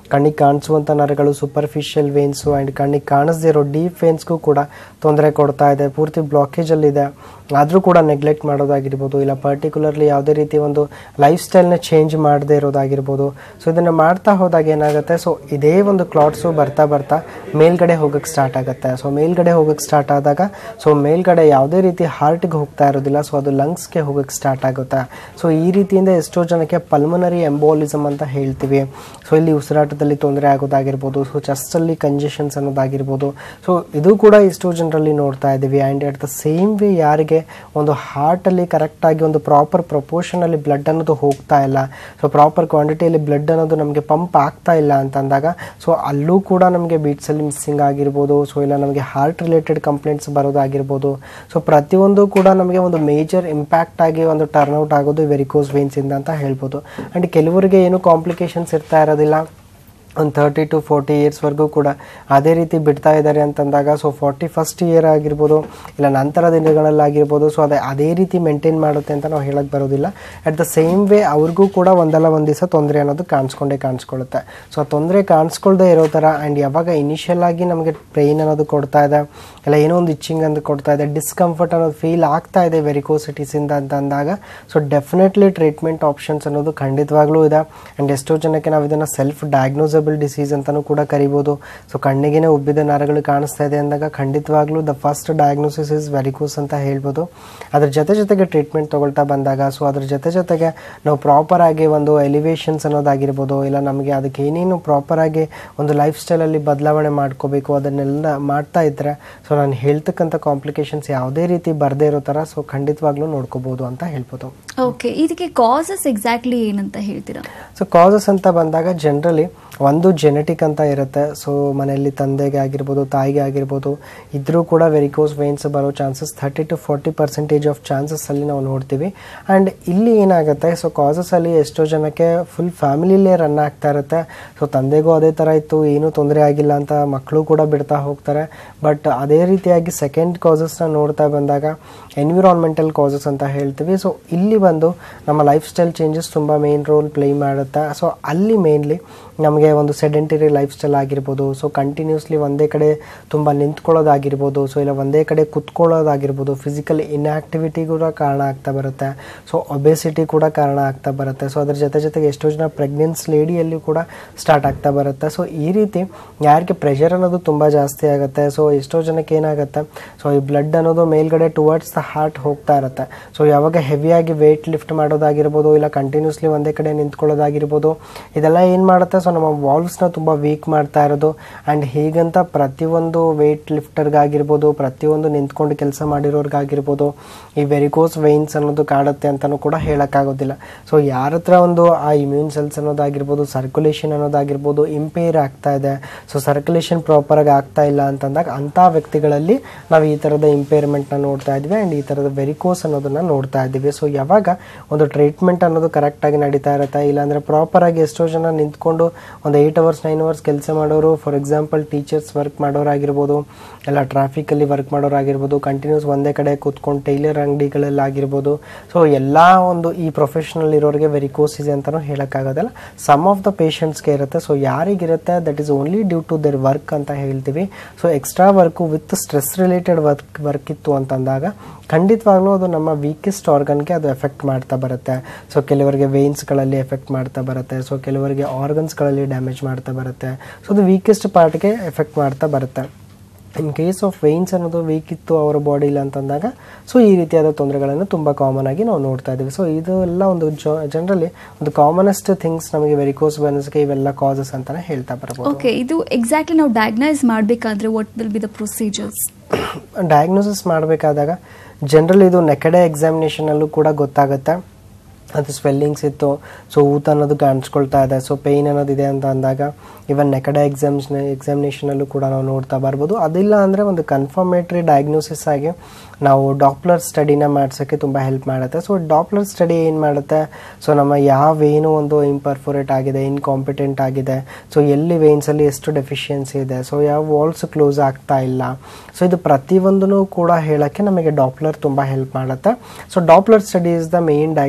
ಕಣ್ಣಿಗೆ ಕಾಣಿಸುವಂಥ ನರಗಳು, ಸೂಪರ್ಫಿಷಿಯಲ್ ವೇನ್ಸು ಆ್ಯಂಡ್ ಕಣ್ಣಿಗೆ ಕಾಣಿಸದೇ ಇರೋ ಡೀಪ್ ವೇನ್ಸ್ಗೂ ಕೂಡ ತೊಂದರೆ ಕೊಡ್ತಾ ಇದೆ. ಪೂರ್ತಿ ಬ್ಲಾಕೇಜಲ್ಲಿದೆ, ಆದರೂ ಕೂಡ ನೆಗ್ಲೆಕ್ಟ್ ಮಾಡೋದಾಗಿರ್ಬೋದು, ಇಲ್ಲ ಪರ್ಟಿಕ್ಯುಲರ್ಲಿ ಯಾವುದೇ ರೀತಿ ಒಂದು ಲೈಫ್ ಸ್ಟೈಲ್ನ ಚೇಂಜ್ ಮಾಡದೇ ಇರೋದಾಗಿರ್ಬೋದು. ಸೊ ಇದನ್ನು ಮಾಡ್ತಾ ಹೋದಾಗ ಏನಾಗುತ್ತೆ, ಸೊ ಇದೇ ಒಂದು ಕ್ಲಾಟ್ಸು ಬರ್ತಾ ಬರ್ತಾ ಮೇಲ್ಗಡೆ ಹೋಗೋಕ್ಕೆ ಸ್ಟಾರ್ಟ್ ಆಗುತ್ತೆ. ಸೊ ಮೇಲ್ಗಡೆ ಹೋಗೋಕ್ಕೆ ಸ್ಟಾರ್ಟ್ ಆದಾಗ ಸೊ ಮೇಲ್ಗಡೆ ಯಾವುದೇ ರೀತಿ ಹಾರ್ಟ್ಗೆ ಹೋಗ್ತಾ ಇರೋದಿಲ್ಲ, ಸೊ ಅದು ಲಂಗ್ಸ್ಗೆ ಹೋಗೋಕ್ಕೆ ಸ್ಟಾರ್ಟ್ ಆಗುತ್ತೆ. ಸೊ ಈ ರೀತಿಯಿಂದ ಎಷ್ಟೋ ಜನಕ್ಕೆ ಪಲ್ಮನರಿ ಎಂಬೋಲಿಸಮ್ ಅಂತ ಹೇಳ್ತೀವಿ. ಸೊ ಇಲ್ಲಿ ಉಸಿರಾಟದಲ್ಲಿ ತೊಂದರೆ ಆಗೋದಾಗಿರ್ಬೋದು, ಸೊ ಚೆಸ್ಟಲ್ಲಿ ಕಂಜೆಷನ್ಸ್ ಅನ್ನೋದಾಗಿರ್ಬೋದು. ಸೊ ಇದು ಕೂಡ ಎಷ್ಟೋ ಜನರಲ್ಲಿ ನೋಡ್ತಾ ಇದ್ದೀವಿ. And at the same way ಯಾರಿಗೆ ಒಂದು ಹಾರ್ಟಲ್ಲಿ ಕರೆಕ್ಟಾಗಿ ಒಂದು ಪ್ರಾಪರ್ ಪ್ರಪೋರ್ಷನಲ್ಲಿ ಬ್ಲಡ್ ಅನ್ನೋದು ಹೋಗ್ತಾ ಇಲ್ಲ, ಸೊ ಪ್ರಾಪರ್ ಕ್ವಾಂಟಿಟಿಯಲ್ಲಿ ಬ್ಲಡ್ ಅನ್ನೋದು ನಮಗೆ ಪಂಪ್ ಆಗ್ತಾ ಇಲ್ಲ ಅಂತಂದಾಗ ಸೊ ಅಲ್ಲೂ ಕೂಡ ನಮಗೆ ಬೀಟ್ಸಲ್ಲಿ ಮಿಸ್ಸಿಂಗ್ ಆಗಿರ್ಬೋದು, ಸೊ ಇಲ್ಲ ನಮಗೆ ಹಾರ್ಟ್ ರಿಲೇಟೆಡ್ ಕಂಪ್ಲೇಂಟ್ಸ್ ಬರೋದಾಗಿರ್ಬೋದು. ಸೊ ಪ್ರತಿಯೊಂದು ಕೂಡ ನಮಗೆ ಒಂದು ಮೇಜರ್ ಇಂಪ್ಯಾಕ್ಟ್ ಆಗಿ ಒಂದು ಟರ್ನ್ಔಟ್ ಆಗೋದು ವೆರಿಕೋಸ್ ವೇನ್ಸಿಂದ ಅಂತ ಹೇಳ್ಬೋದು. ಆ್ಯಂಡ್ ಕೆಲವರಿಗೆ ಏನು ಕಾಂಪ್ಲಿಕೇಶನ್ಸ್ ಇರ್ತಾ ಇರೋದಿಲ್ಲ, ಒಂದು ತರ್ಟಿ ಟು ಫೋರ್ಟಿ ಇಯರ್ಸ್ವರೆಗೂ ಕೂಡ ಅದೇ ರೀತಿ ಬಿಡ್ತಾ ಇದ್ದಾರೆ ಅಂತಂದಾಗ ಸೊ ಫಾರ್ಟಿ ಫಸ್ಟ್ ಇಯರ್ ಆಗಿರ್ಬೋದು ಇಲ್ಲ ನಂತರ ದಿನಗಳಲ್ಲಾಗಿರ್ಬೋದು, ಸೊ ಅದೇ ಅದೇ ರೀತಿ ಮೇಂಟೈನ್ ಮಾಡುತ್ತೆ ಅಂತ ನಾವು ಹೇಳಕ್ಕೆ ಬರೋದಿಲ್ಲ. ಅಟ್ ದ ಸೇಮ್ ವೇ ಅವ್ರಿಗೂ ಕೂಡ ಒಂದಲ್ಲ ಒಂದು ದಿವಸ ತೊಂದರೆ ಅನ್ನೋದು ಕಾಣಿಸ್ಕೊಂಡೇ ಕಾಣಿಸ್ಕೊಳ್ಳುತ್ತೆ. ಸೊ ಆ ತೊಂದರೆ ಕಾಣಿಸ್ಕೊಳ್ದೇ ಇರೋ ಥರ ಆ್ಯಂಡ್ ಯಾವಾಗ ಇನಿಷಿಯಲ್ ಆಗಿ ನಮಗೆ ಪೇಯ್ನ್ ಅನ್ನೋದು ಕೊಡ್ತಾ ಇದೆ, ಇಲ್ಲ ಏನೋ ಒಂದು ಇಚ್ಚಿಂಗ್ ಅಂತ ಕೊಡ್ತಾ ಇದೆ, ಡಿಸ್ಕಂಫರ್ಟ್ ಅನ್ನೋದು ಫೀಲ್ ಆಗ್ತಾ ಇದೆ ವೆರಿಕೋಸಿಟಿಸಿಂದ ಅಂತ ಅಂದಾಗ ಸೊ ಡೆಫಿನೆಟ್ಲಿ ಟ್ರೀಟ್ಮೆಂಟ್ ಆಪ್ಷನ್ಸ್ ಅನ್ನೋದು ಖಂಡಿತವಾಗ್ಲೂ ಇದೆ. ಆ್ಯಂಡ್ ಎಷ್ಟೋ ಜನಕ್ಕೆ ನಾವು ಇದನ್ನು ಸೆಲ್ಫ್ ಡಯಾಗ್ನೋಸಬಲ್ ಡಿಸೀಸ್ ಅಂತಾನೂ ಕೂಡ ಕರಿಬೋದು. ಸೊ ಕಣ್ಣಿಗೆ ಉಬ್ಬಿದ ನರಗಳು ಕಾಣಿಸ್ತಾ ಇದೆ ಅಂದಾಗ ಖಂಡಿತವಾಗ್ಲೂ the first diagnosis is varicose ಅಂತ ಹೇಳ್ಬೋದು. ಅದ್ರ ಜೊತೆ ಜೊತೆಗೆ ಟ್ರೀಟ್ಮೆಂಟ್ ತೊಗೊಳ್ತಾ ಬಂದಾಗ ಸೊ ಅದ್ರ ಜೊತೆ ಜೊತೆಗೆ ನಾವು ಪ್ರಾಪರ್ ಆಗಿ ಒಂದು ಎಲಿವೇಷನ್ಸ್ ಅನ್ನೋದಾಗಿರ್ಬೋದು, ಇಲ್ಲ ನಮಗೆ ಅದಕ್ಕೆ ಏನೇನು ಪ್ರಾಪರ್ ಆಗಿ ಒಂದು ಲೈಫ್ ಸ್ಟೈಲಲ್ಲಿ ಬದಲಾವಣೆ ಮಾಡ್ಕೋಬೇಕು ಅದನ್ನೆಲ್ಲ ಮಾಡ್ತಾ ಇದ್ರೆ ಸೊ ನಾನು ಹೇಳ್ತಕ್ಕಂಥ ಕಾಂಪ್ಲಿಕೇಶನ್ಸ್ ಯಾವುದೇ ರೀತಿ ಬರದೇ ಇರೋ ಥರ ಸೊ ಖಂಡಿತವಾಗ್ಲೂ ನೋಡ್ಕೋಬೋದು ಅಂತ ಹೇಳ್ಬೋದು. ಓಕೆ, ಇದಕ್ಕೆ ಕಾಸಸ್ ಎಕ್ಸಾಕ್ಟ್ಲಿ ಏನಂತ ಹೇಳ್ತೀರಾ? ಸೊ ಕಾಸಸ್ ಅಂತ ಬಂದಾಗ ಜನರಲಿ ಒಂದು ಜೆನೆಟಿಕ್ ಅಂತ ಇರುತ್ತೆ. ಸೊ ಮನೆಯಲ್ಲಿ ತಂದೆಗೆ ಆಗಿರ್ಬೋದು, ತಾಯಿಗೆ ಆಗಿರ್ಬೋದು ಇದ್ರೂ ಕೂಡ ವೆರಿಕೋಸ್ ವೇನ್ಸ್ ಬರೋ chances thirty to forty percentage of ಚಾನ್ಸಸ್ಸಲ್ಲಿ ನಾವು ನೋಡ್ತೀವಿ. ಆ್ಯಂಡ್ ಇಲ್ಲಿ ಏನಾಗುತ್ತೆ, ಸೊ ಕಾಸಸಲ್ಲಿ ಎಷ್ಟೋ ಜನಕ್ಕೆ ಫುಲ್ ಫ್ಯಾಮಿಲಿಯಲ್ಲೇ ರನ್ ಆಗ್ತಾ ಇರುತ್ತೆ. ಸೊ ತಂದೆಗೂ ಅದೇ ಥರ ಇತ್ತು, ಏನೂ ತೊಂದರೆ ಆಗಿಲ್ಲ ಅಂತ ಮಕ್ಕಳು ಕೂಡ ಬಿಡ್ತಾ ಹೋಗ್ತಾರೆ. ಬಟ್ ಅದೇ ರೀತಿಯಾಗಿ ಸೆಕೆಂಡ್ ಕಾಸಸ್ನ ನೋಡ್ತಾ ಬಂದಾಗ ಎನ್ವಿರಾನ್ಮೆಂಟಲ್ ಕಾಸಸ್ ಅಂತ ಹೇಳ್ತೀವಿ. ಸೊ ಇಲ್ಲಿ ಬಂದು ನಮ್ಮ ಲೈಫ್ ಸ್ಟೈಲ್ ಚೇಂಜಸ್ ತುಂಬ ಮೇನ್ ರೋಲ್ ಪ್ಲೇ ಮಾಡುತ್ತೆ. ಸೊ ಅಲ್ಲಿ ಮೇನ್ಲಿ ನಮಗೆ ಒಂದು ಸೆಡೆಂಟರಿ ಲೈಫ್ ಸ್ಟೈಲ್ ಆಗಿರ್ಬೋದು, ಸೊ ಕಂಟಿನ್ಯೂಸ್ಲಿ ಒಂದೇ ಕಡೆ ತುಂಬ ನಿಂತ್ಕೊಳ್ಳೋದಾಗಿರ್ಬೋದು, ಸೊ ಇಲ್ಲ ಒಂದೇ ಕಡೆ ಕುತ್ಕೊಳ್ಳೋದಾಗಿರ್ಬೋದು, ಫಿಸಿಕಲ್ ಇನ್ಆಕ್ಟಿವಿಟಿ ಕೂಡ ಕಾರಣ ಆಗ್ತಾ ಬರುತ್ತೆ. ಸೊ ಒಬೆಸಿಟಿ ಕೂಡ ಕಾರಣ ಆಗ್ತಾ ಬರುತ್ತೆ. ಸೊ ಅದ್ರ ಜೊತೆ ಜೊತೆಗೆ ಎಷ್ಟೋ ಜನ ಪ್ರೆಗ್ನೆನ್ಸ್ ಲೇಡಿಯಲ್ಲಿ ಕೂಡ ಸ್ಟಾರ್ಟ್ ಆಗ್ತಾ ಬರುತ್ತೆ. ಸೊ ಈ ರೀತಿ ಯಾರಿಗೆ ಪ್ರೆಷರ್ ಅನ್ನೋದು ತುಂಬ ಜಾಸ್ತಿ ಆಗುತ್ತೆ, ಸೊ ಎಷ್ಟೋ ಜನಕ್ಕೆ ಏನಾಗುತ್ತೆ, ಸೊ ಈ ಬ್ಲಡ್ ಅನ್ನೋದು ಮೇಲ್ಗಡೆ ಟುವರ್ಡ್ಸ್ ದ ಹಾರ್ಟ್ ಹೋಗ್ತಾ ಇರುತ್ತೆ. ಸೊ ಯಾವಾಗ ಹೆವಿಯಾಗಿ ವೇಟ್ ಲಿಫ್ಟ್ ಮಾಡೋದಾಗಿರ್ಬೋದು, ಇಲ್ಲ ಕಂಟಿನ್ಯೂಸ್ಲಿ ಒಂದೇ ಕಡೆ ನಿಂತ್ಕೊಳ್ಳೋದಾಗಿರ್ಬೋದು, ಇದೆಲ್ಲ ಏನು ಮಾಡುತ್ತೆ, ಸೊ ನಮ್ಮ ವಾಲ್ವ್ಸ್ನ ತುಂಬ ವೀಕ್ ಮಾಡ್ತಾ ಇರೋದು. ಆ್ಯಂಡ್ ಹೀಗಂತ ಪ್ರತಿಯೊಂದು ವೇಟ್ ಲಿಫ್ಟರ್ಗಾಗಿರ್ಬೋದು, ಪ್ರತಿಯೊಂದು ನಿಂತ್ಕೊಂಡು ಕೆಲಸ ಮಾಡಿರೋರ್ಗಾಗಿರ್ಬೋದು ಈ ವೆರಿಕೋಸ್ ವೇನ್ಸ್ ಅನ್ನೋದು ಕಾಡುತ್ತೆ ಅಂತಲೂ ಕೂಡ ಹೇಳೋಕ್ಕಾಗೋದಿಲ್ಲ. ಸೊ ಯಾರ ಹತ್ರ ಒಂದು ಆ ಇಮ್ಯೂನ್ ಸೆಲ್ಸ್ ಅನ್ನೋದಾಗಿರ್ಬೋದು, ಸರ್ಕ್ಯುಲೇಷನ್ ಅನ್ನೋದಾಗಿರ್ಬೋದು ಇಂಪೇರ್ ಆಗ್ತಾ ಇದೆ, ಸೊ ಸರ್ಕ್ಯುಲೇಷನ್ ಪ್ರಾಪರಾಗಿ ಆಗ್ತಾ ಇಲ್ಲ ಅಂತಂದಾಗ ಅಂಥ ವ್ಯಕ್ತಿಗಳಲ್ಲಿ ನಾವು ಈ ಥರದ ಇಂಪೇರ್ಮೆಂಟ್ನ ನೋಡ್ತಾ ಇದ್ವಿ. ಆ್ಯಂಡ್ ಈ ಥರದ ವೆರಿಕೋಸ್ ಅನ್ನೋದನ್ನು ನೋಡ್ತಾ ಇದ್ದೀವಿ. ಸೊ ಯಾವಾಗ ಒಂದು ಟ್ರೀಟ್ಮೆಂಟ್ ಅನ್ನೋದು ಕರೆಕ್ಟಾಗಿ ನಡೀತಾ ಇರುತ್ತೆ, ಇಲ್ಲಾಂದರೆ ಪ್ರಾಪರಾಗಿ ಎಷ್ಟೋ ಜನ ನಿಂತ್ಕೊಂಡು ಒಂದು ಏಯ್ಟ್ ಅವರ್ಸ್ ನೈನ್ ಅವರ್ಸ್ ಕೆಲಸ ಮಾಡೋರು, ಫಾರ್ ಎಕ್ಸಾಂಪಲ್ ಟೀಚರ್ಸ್ ವರ್ಕ್ ಮಾಡೋರಾಗಿರ್ಬೋದು, ಎಲ್ಲ ಟ್ರಾಫಿಕಲ್ಲಿ ವರ್ಕ್ ಮಾಡೋರಾಗಿರ್ಬೋದು, ಕಂಟಿನ್ಯೂಸ್ ಒಂದೇ ಕಡೆ ಕೂತ್ಕೊಂಡು ಟೈಲರ್ ಅಂಗಡಿಗಳಲ್ಲಾಗಿರ್ಬೋದು, ಸೊ ಎಲ್ಲ ಒಂದು ಈ ಪ್ರೊಫೆಷನಲ್ ಇರೋರಿಗೆ ವೆರಿಕೋಸ್ ಇದೆ ಅಂತಲೂ ಹೇಳೋಕ್ಕಾಗೋದಿಲ್ಲ. ಸಮ್ ಆಫ್ ದ ಪೇಷಂಟ್ಸ್ಗೆ ಇರುತ್ತೆ. ಸೊ ಯಾರಿಗಿರುತ್ತೆ that is only due to their work ಅಂತ ಹೇಳ್ತೀವಿ. So extra work with stress related work work ಇತ್ತು ಅಂತಂದಾಗ ಖಂಡಿತವಾಗ್ಲೂ ಅದು ನಮ್ಮ ವೀಕೆಸ್ಟ್ ಆರ್ಗನ್ಗೆ ಅದು ಎಫೆಕ್ಟ್ ಮಾಡ್ತಾ ಬರುತ್ತೆ. ಸೊ ಕೆಲವರಿಗೆ ವೇನ್ಸ್ಗಳಲ್ಲಿ ಎಫೆಕ್ಟ್ ಮಾಡ್ತಾ ಬರುತ್ತೆ, ಸೊ ಕೆಲವರಿಗೆ ಆರ್ಗನ್ಸ್ಗಳಲ್ಲಿ ಡ್ಯಾಮೇಜ್ ಮಾಡ್ತಾ ಬರುತ್ತೆ. ಸೊ ಅದು ವೀಕೆಸ್ಟ್ ಪಾರ್ಟ್ಗೆ ಎಫೆಕ್ಟ್ ಮಾಡ್ತಾ ಬರುತ್ತೆ. ಇನ್ ಕೇಸ್ ಆಫ್ ವೇನ್ಸ್ ಅನ್ನೋದು ವೀಕ್ ಇತ್ತು ಅವರ ಬಾಡಿಲಿ ಅಂತಂದಾಗ ಸೊ ಈ ರೀತಿಯಾದ ತೊಂದರೆಗಳನ್ನು ತುಂಬ ಕಾಮನ್ ಆಗಿ ನಾವು ನೋಡ್ತಾ ಇದ್ದೀವಿ. ಸೊ ಇದು ಎಲ್ಲ ಒಂದು ಜನರಲಿ ಒಂದು ಕಾಮನೆಸ್ಟ್ ಥಿಂಗ್ಸ್ ನಮಗೆ ವೆರಿಕೋಸ್ ವೇನ್ಸ್ಗೆ ಇವೆಲ್ಲ ಕಾಸಸ್ ಅಂತಾನೆ ಹೇಳ್ತಾ ಬರ್ಬೋದು. ಓಕೆ, ಇದು ಎಕ್ಸಾಕ್ಟ್ಲಿ ನಾವು ಡಯಾಗ್ನೈಸ್ ಮಾಡಬೇಕಾದ್ರೆ what will be the procedures? Diagnosis ಮಾಡಬೇಕಾದಾಗ ಜನರಲಿ ಇದು ನೆಕೆಡೆ ಎಕ್ಸಾಮಿನೇಷನಲ್ಲೂ ಕೂಡ ಗೊತ್ತಾಗುತ್ತೆ. ಅದು ಸ್ವೆಲ್ಲಿಂಗ್ಸ್ ಇತ್ತು, ಸೊ ಊತ ಅನ್ನೋದು ಕಾಣಿಸ್ಕೊಳ್ತಾ ಇದೆ, ಸೊ ಪೇಯ್ನ್ ಅನ್ನೋದಿದೆ ಅಂತ ಅಂದಾಗ ಇವನ್ ನೆಕಡೆ ಎಕ್ಸಾಮ್ಸ್ ಎಕ್ಸಾಮಿನೇಷನಲ್ಲೂ ಕೂಡ ನಾವು ನೋಡ್ತಾ ಬರ್ಬೋದು. ಅದಿಲ್ಲ ಅಂದರೆ ಒಂದು ಕನ್ಫರ್ಮೇಟ್ರಿ ಡಯಾಗ್ನೋಸಿಸ್ ಆಗಿ ನಾವು ಡಾಪ್ಲರ್ ಸ್ಟಡಿನ ಮಾಡ್ಸೋಕ್ಕೆ ತುಂಬ ಹೆಲ್ಪ್ ಮಾಡುತ್ತೆ. ಸೊ ಡಾಪ್ಲರ್ ಸ್ಟಡಿ ಏನು ಮಾಡುತ್ತೆ, ಸೊ ನಮ್ಮ ಯಾವ ವೇನು ಒಂದು ಇಂಪರ್ಫೋರೇಟ್ ಆಗಿದೆ, ಇನ್ಕಾಂಪಿಟೆಂಟ್ ಆಗಿದೆ, ಸೊ ಎಲ್ಲಿ ವೇನ್ಸಲ್ಲಿ ಎಷ್ಟು ಡೆಫಿಷಿಯನ್ಸಿ ಇದೆ, ಸೊ ಯಾವ ವಾಲ್ಸ್ ಕ್ಲೋಸ್ ಆಗ್ತಾ ಇಲ್ಲ, ಸೊ ಇದು ಪ್ರತಿಯೊಂದೂ ಕೂಡ ಹೇಳೋಕ್ಕೆ ನಮಗೆ ಡಾಪ್ಲರ್ ತುಂಬ ಹೆಲ್ಪ್ ಮಾಡುತ್ತೆ. So Doppler study is the main diagnostic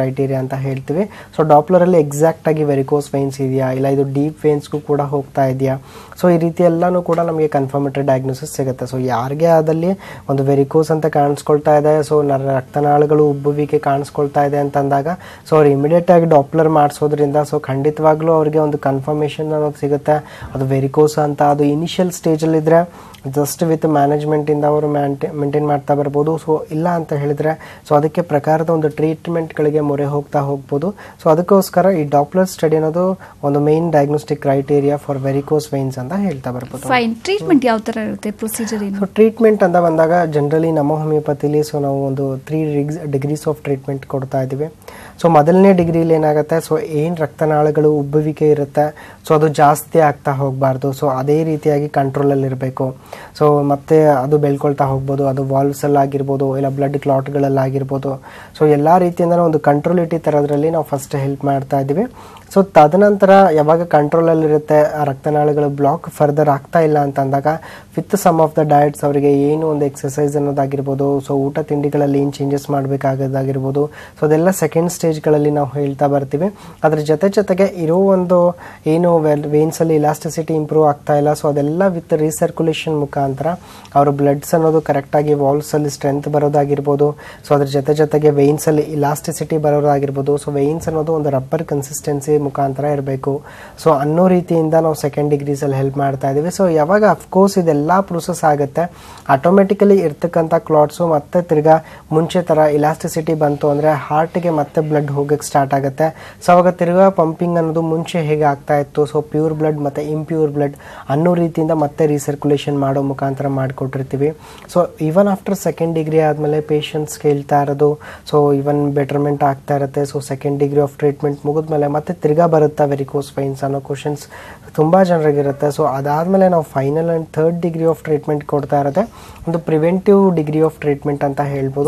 criteria ಅಂತ ಹೇಳ್ತೀವಿ. ಸೊ ಡಾಪ್ಲರಲ್ಲಿ ಎಕ್ಸಾಕ್ಟ್ ಆಗಿ ವೆರಿಕೋಸ್ ವೈನ್ಸ್ ಇದೆಯಾ, ಇಲ್ಲ ಇದು ಡೀಪ್ ವೇನ್ಸ್ಗೂ ಕೂಡ ಹೋಗ್ತಾ ಇದೆಯಾ, ಸೊ ಈ ರೀತಿ ಎಲ್ಲಾನು ಕೂಡ ನಮಗೆ ಕನ್ಫರ್ಮೇಟರಿ ಡಯಾಗ್ನೋಸಿಸ್ ಸಿಗುತ್ತೆ. ಸೊ ಯಾರಿಗೆ ಆದಲ್ಲಿ ಒಂದು ವೆರಿಕೋಸ್ ಅಂತ ಕಾಣಿಸ್ಕೊಳ್ತಾ ಇದೆ, ಸೊ ನರ ರಕ್ತನಾಳಗಳು ಉಬ್ಬುವಿಕೆ ಕಾಣಿಸ್ಕೊಳ್ತಾ ಇದೆ ಅಂತ ಅಂದಾಗ ಸೊ ಅವ್ರು ಇಮಿಡಿಯೇಟ್ ಆಗಿ ಡಾಪ್ಲರ್ ಮಾಡಿಸೋದ್ರಿಂದ ಸೊ ಖಂಡಿತವಾಗ್ಲೂ ಅವ್ರಿಗೆ ಒಂದು ಕನ್ಫರ್ಮೇಷನ್ ಅನ್ನೋದು ಸಿಗುತ್ತೆ ಅದು ವೆರಿಕೋಸ್ ಅಂತ. ಅದು ಇನಿಷಿಯಲ್ ಸ್ಟೇಜಲ್ಲಿದ್ದರೆ ಜಸ್ಟ್ ವಿತ್ ಮ್ಯಾನೇಜ್ಮೆಂಟಿಂದ ಅವರು ಮೇಂಟೈನ್ ಮಾಡ್ತಾ ಬರ್ಬೋದು. ಸೊ ಇಲ್ಲ ಅಂತ ಹೇಳಿದರೆ ಸೊ ಅದಕ್ಕೆ ಪ್ರಕಾರದ ಒಂದು ಟ್ರೀಟ್ಮೆಂಟ್ಗಳಿಗೆ ಮೊರೆ ಹೋಗ್ತಾ ಹೋಗ್ಬೋದು. ಸೊ ಅದಕ್ಕೋಸ್ಕರ ಈ ಡಾಪ್ಲರ್ ಸ್ಟಡಿ ಅನ್ನೋದು ಒಂದು main diagnostic criteria for varicose veins ಅಂತ ಹೇಳ್ತಾ ಬರ್ಬೋದು. ಟ್ರೀಟ್ಮೆಂಟ್ ಯಾವ ತರ ಇರುತ್ತೆ, ಪ್ರೊಸೀಜರ್ ಏನು? ಸೊ ಟ್ರೀಟ್ಮೆಂಟ್ ಅಂತ ಬಂದಾಗ ಜನರಲಿ ನಮ್ಮ ಹೋಮಿಯೋಪತಿಲಿ ಸೊ ನಾವು ಒಂದು ತ್ರೀ ಡಿಗ್ರೀಸ್ ಆಫ್ ಟ್ರೀಟ್ಮೆಂಟ್ ಕೊಡ್ತಾ ಇದ್ದೀವಿ. ಸೊ ಮೊದಲನೇ ಡಿಗ್ರಿಲಿ ಏನಾಗುತ್ತೆ, ಸೊ ಏನು ರಕ್ತನಾಳಗಳು ಉಬ್ಬುವಿಕೆ ಇರುತ್ತೆ ಸೊ ಅದು ಜಾಸ್ತಿ ಆಗ್ತಾ ಹೋಗಬಾರ್ದು, ಸೊ ಅದೇ ರೀತಿಯಾಗಿ ಕಂಟ್ರೋಲಲ್ಲಿ ಇರಬೇಕು. ಸೊ ಮತ್ತೆ ಅದು ಬೆಳ್ಕೊಳ್ತಾ ಹೋಗ್ಬೋದು, ಅದು ವಾಲ್ವ್ಸಲ್ಲಾಗಿರ್ಬೋದು ಇಲ್ಲ ಬ್ಲಡ್ ಕ್ಲಾಟ್ಗಳಲ್ಲಾಗಿರ್ಬೋದು. ಸೊ ಎಲ್ಲ ರೀತಿಯಿಂದ ಒಂದು ಕಂಟ್ರೋಲಿಟಿ ಥರದ್ರಲ್ಲಿ ನಾವು ಫಸ್ಟ್ ಹೆಲ್ಪ್ ಮಾಡ್ತಾ ಇದ್ದೀವಿ. ಸೊ ತದನಂತರ ಯಾವಾಗ ಕಂಟ್ರೋಲಲ್ಲಿರುತ್ತೆ ಆ ರಕ್ತನಾಳಗಳು ಬ್ಲಾಕ್ ಫರ್ದರ್ ಆಗ್ತಾ ಇಲ್ಲ ಅಂತ ಅಂದಾಗ with some of the diets ಅವರಿಗೆ ಏನು ಒಂದು ಎಕ್ಸಸೈಸ್ ಅನ್ನೋದಾಗಿರ್ಬೋದು, ಸೊ ಊಟ ತಿಂಡಿಗಳಲ್ಲಿ ಏನು ಚೇಂಜಸ್ ಮಾಡಬೇಕಾಗೋದಾಗಿರ್ಬೋದು, ಸೊ ಅದೆಲ್ಲ ಸೆಕೆಂಡ್ ಸ್ಟೇಜ್ಗಳಲ್ಲಿ ನಾವು ಹೇಳ್ತಾ ಬರ್ತೀವಿ. ಅದ್ರ ಜೊತೆ ಜೊತೆಗೆ ಇರೋ ಒಂದು ಏನು ವೆಲ್ ವೇನ್ಸಲ್ಲಿ ಇಲಾಸ್ಟಿಸಿಟಿ ಇಂಪ್ರೂವ್ ಆಗ್ತಾ ಇಲ್ಲ, ಸೊ ಅದೆಲ್ಲ ವಿತ್ ರೀಸರ್ಕ್ಯುಲೇಷನ್ ಮುಖಾಂತರ ಅವರ ಬ್ಲಡ್ಸ್ ಅನ್ನೋದು ಕರೆಕ್ಟಾಗಿ ವಾಲ್ವ್ಸಲ್ಲಿ ಸ್ಟ್ರೆಂತ್ ಬರೋದಾಗಿರ್ಬೋದು, ಸೊ ಅದ್ರ ಜೊತೆ ಜೊತೆಗೆ ವೇನ್ಸಲ್ಲಿ ಇಲಾಸ್ಟಿಸಿಟಿ ಬರೋದಾಗಿರ್ಬೋದು. ಸೊ ವೇನ್ಸ್ ಅನ್ನೋದು ಒಂದು ರಬ್ಬರ್ ಕನ್ಸಿಸ್ಟೆನ್ಸಿ ಮುಖಾಂತರ ಇರಬೇಕು. ಸೊ ಅನ್ನೋ ರೀತಿಯಿಂದ ನಾವು ಸೆಕೆಂಡ್ ಡಿಗ್ರೀಸಲ್ಲಿ ಹೆಲ್ಪ್ ಮಾಡ್ತಾ ಇದ್ದೀವಿ. ಸೊ ಯಾವಾಗ ಅಫ್ಕೋರ್ಸ್ ಇದೆಲ್ಲ ಪ್ರೊಸೆಸ್ ಆಗುತ್ತೆ ಆಟೋಮೆಟಿಕಲಿ ಇರ್ತಕ್ಕಂಥ ಕ್ಲಾಟ್ಸು ಮತ್ತೆ ತಿರ್ಗಾ ಮುಂಚೆ ಥರ ಇಲಾಸ್ಟಿಸಿಟಿ ಬಂತು ಅಂದರೆ ಹಾರ್ಟ್ಗೆ ಮತ್ತೆ ಬ್ಲಡ್ ಹೋಗಕ್ಕೆ ಸ್ಟಾರ್ಟ್ ಆಗುತ್ತೆ. ಸೊ ಅವಾಗ ತಿರ್ಗಾ ಪಂಪಿಂಗ್ ಅನ್ನೋದು ಮುಂಚೆ ಹೇಗೆ ಆಗ್ತಾ ಇತ್ತು, ಸೊ ಪ್ಯೂರ್ ಬ್ಲಡ್ ಮತ್ತು ಇಂಪ್ಯೂರ್ ಬ್ಲಡ್ ಅನ್ನೋ ರೀತಿಯಿಂದ ಮತ್ತೆ ರೀಸರ್ಕ್ಯುಲೇಷನ್ ಮಾಡೋ ಮುಖಾಂತರ ಮಾಡಿಕೊಟ್ಟಿರ್ತೀವಿ. So even after second degree ಆದಮೇಲೆ ಪೇಷಂಟ್ಸ್ ಕೇಳ್ತಾ ಇರೋದು ಸೊ ಈವನ್ ಬೆಟರ್ಮೆಂಟ್ ಆಗ್ತಾ ಇರುತ್ತೆ. So second degree of treatment ಮುಗಿದ್ಮೇಲೆ ಮತ್ತೆ ತಿರ್ಗಾ ಬರುತ್ತಾ ವೆರಿಕೋಸ್ ವೈನ್ಸ್ ಅನ್ನೋ ಕ್ವಶನ್ಸ್ ತುಂಬ ಜನರಿಗಿರುತ್ತೆ. ಸೊ ಅದಾದಮೇಲೆ ನಾವು final and third degree of treatment ಕೊಡ್ತಾ ಇರೋದೆ ಒಂದು ಪ್ರಿವೆಂಟಿವ್ ಡಿಗ್ರಿ ಆಫ್ ಟ್ರೀಟ್ಮೆಂಟ್ ಅಂತ ಹೇಳ್ಬೋದು.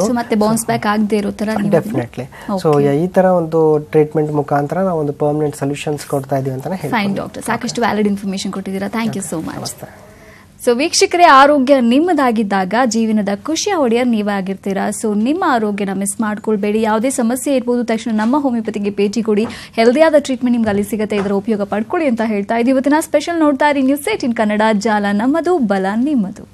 ಡೆಫಿನೆಟ್ಲಿ. ಸೊ ಈ ತರ ಒಂದು ಟ್ರೀಟ್ಮೆಂಟ್ ಮುಖಾಂತರ ನಾವು ಒಂದು ಪರ್ಮನೆಂಟ್ ಸೊಲ್ಯೂಷನ್ಸ್ ಕೊಡ್ತಾ ಇದೀವಿ ಅಂತ ಹೇಳ್ಬೋದು. ಡಾಕ್ಟರ್ ಸಾಕಷ್ಟು ವ್ಯಾಲಿಡ್ ಇನ್ಫಾರ್ಮೇಶನ್ ಕೊಟ್ಟಿದ್ದೀರಾ, thank you so much. So ವೀಕ್ಷಕರೇ, ಆರೋಗ್ಯ ನಿಮ್ಮದಾಗಿದ್ದಾಗ ಜೀವನದ ಖುಷಿಯ ಒಡೆಯರ್ ನೀವೇ ಆಗಿರ್ತೀರಾ. ಸೊ ನಿಮ್ಮ ಆರೋಗ್ಯನ ಮಿಸ್ ಮಾಡ್ಕೊಳ್ಬೇಡಿ. ಯಾವುದೇ ಸಮಸ್ಯೆ ಇರ್ಬೋದು ತಕ್ಷಣ ನಮ್ಮ ಹೋಮಿಯೋಪತಿಗೆ ಭೇಟಿ ಕೊಡಿ. ಹೆಲ್ದಿಯಾದ ಟ್ರೀಟ್ಮೆಂಟ್ ನಿಮ್ಗೆ ಅಲ್ಲಿ ಸಿಗುತ್ತೆ, ಇದರ ಉಪಯೋಗ ಪಡ್ಕೊಳ್ಳಿ ಅಂತ ಹೇಳ್ತಾ ಇದ್ದೀವಿ. ಇವತ್ತಿನ ಸ್ಪೆಷಲ್ ನೋಡ್ತಾ ಇರಿ ನ್ಯೂಸ್ ಏಟೀನ್ ಕನ್ನಡ. ಜಾಲ ನಮ್ಮದು, ಬಲ ನಿಮ್ಮದು.